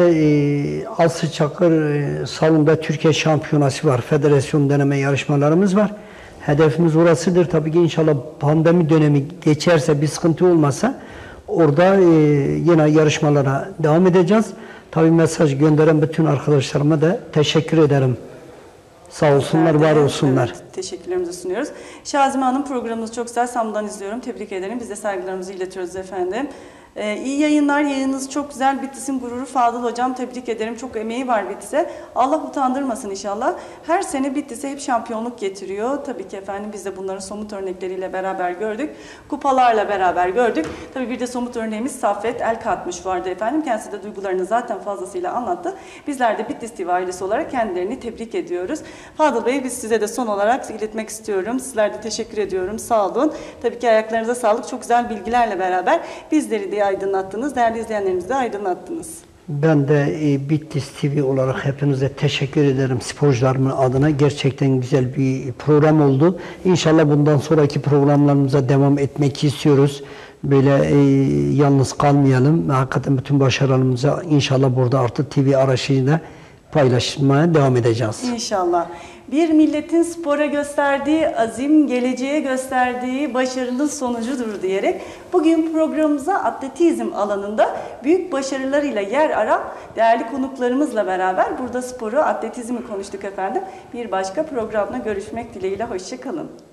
Aslı Çakır salonda Türkiye Şampiyonası var. Federasyon deneme yarışmalarımız var. Hedefimiz orasıdır. Tabii ki inşallah pandemi dönemi geçerse, bir sıkıntı olmasa orada yine yarışmalara devam edeceğiz. Tabii mesaj gönderen bütün arkadaşlarıma da teşekkür ederim. Sağ olsunlar, var olsunlar. Evet, teşekkürlerimizi sunuyoruz. Şazime Hanım, programınızı çok güzel, Sam'dan izliyorum. Tebrik ederim. Biz de saygılarımızı iletiyoruz efendim. İyi yayınlar, yayınınız çok güzel. Bitlis'in gururu Fadıl Hocam, tebrik ederim. Çok emeği var Bitlis'e. Allah utandırmasın inşallah. Her sene Bitlis'e hep şampiyonluk getiriyor. Tabii ki efendim biz de bunların somut örnekleriyle beraber gördük. Kupalarla beraber gördük. Tabii bir de somut örneğimiz Saffet Elkatmış vardı efendim. Kendisi de duygularını zaten fazlasıyla anlattı. Bizler de Bitlis TV ailesi olarak kendilerini tebrik ediyoruz. Fadıl Bey, biz size de son olarak iletmek istiyorum. Sizler de teşekkür ediyorum. Sağ olun. Tabii ki ayaklarınıza sağlık. Çok güzel bilgilerle beraber bizleri de aydınlattınız. Değerli izleyenlerimizi de aydınlattınız. Ben de Bitlis TV olarak hepinize teşekkür ederim sporcularımın adına. Gerçekten güzel bir program oldu. İnşallah bundan sonraki programlarımıza devam etmek istiyoruz. Böyle yalnız kalmayalım. Hakikaten bütün başarılarımızı inşallah burada Artı TV aracılığıyla paylaşmaya devam edeceğiz. İnşallah. Bir milletin spora gösterdiği azim, geleceğe gösterdiği başarının sonucudur diyerek bugün programımıza atletizm alanında büyük başarılarıyla yer aran değerli konuklarımızla beraber burada sporu, atletizmi konuştuk efendim. Bir başka programla görüşmek dileğiyle. Hoşça kalın.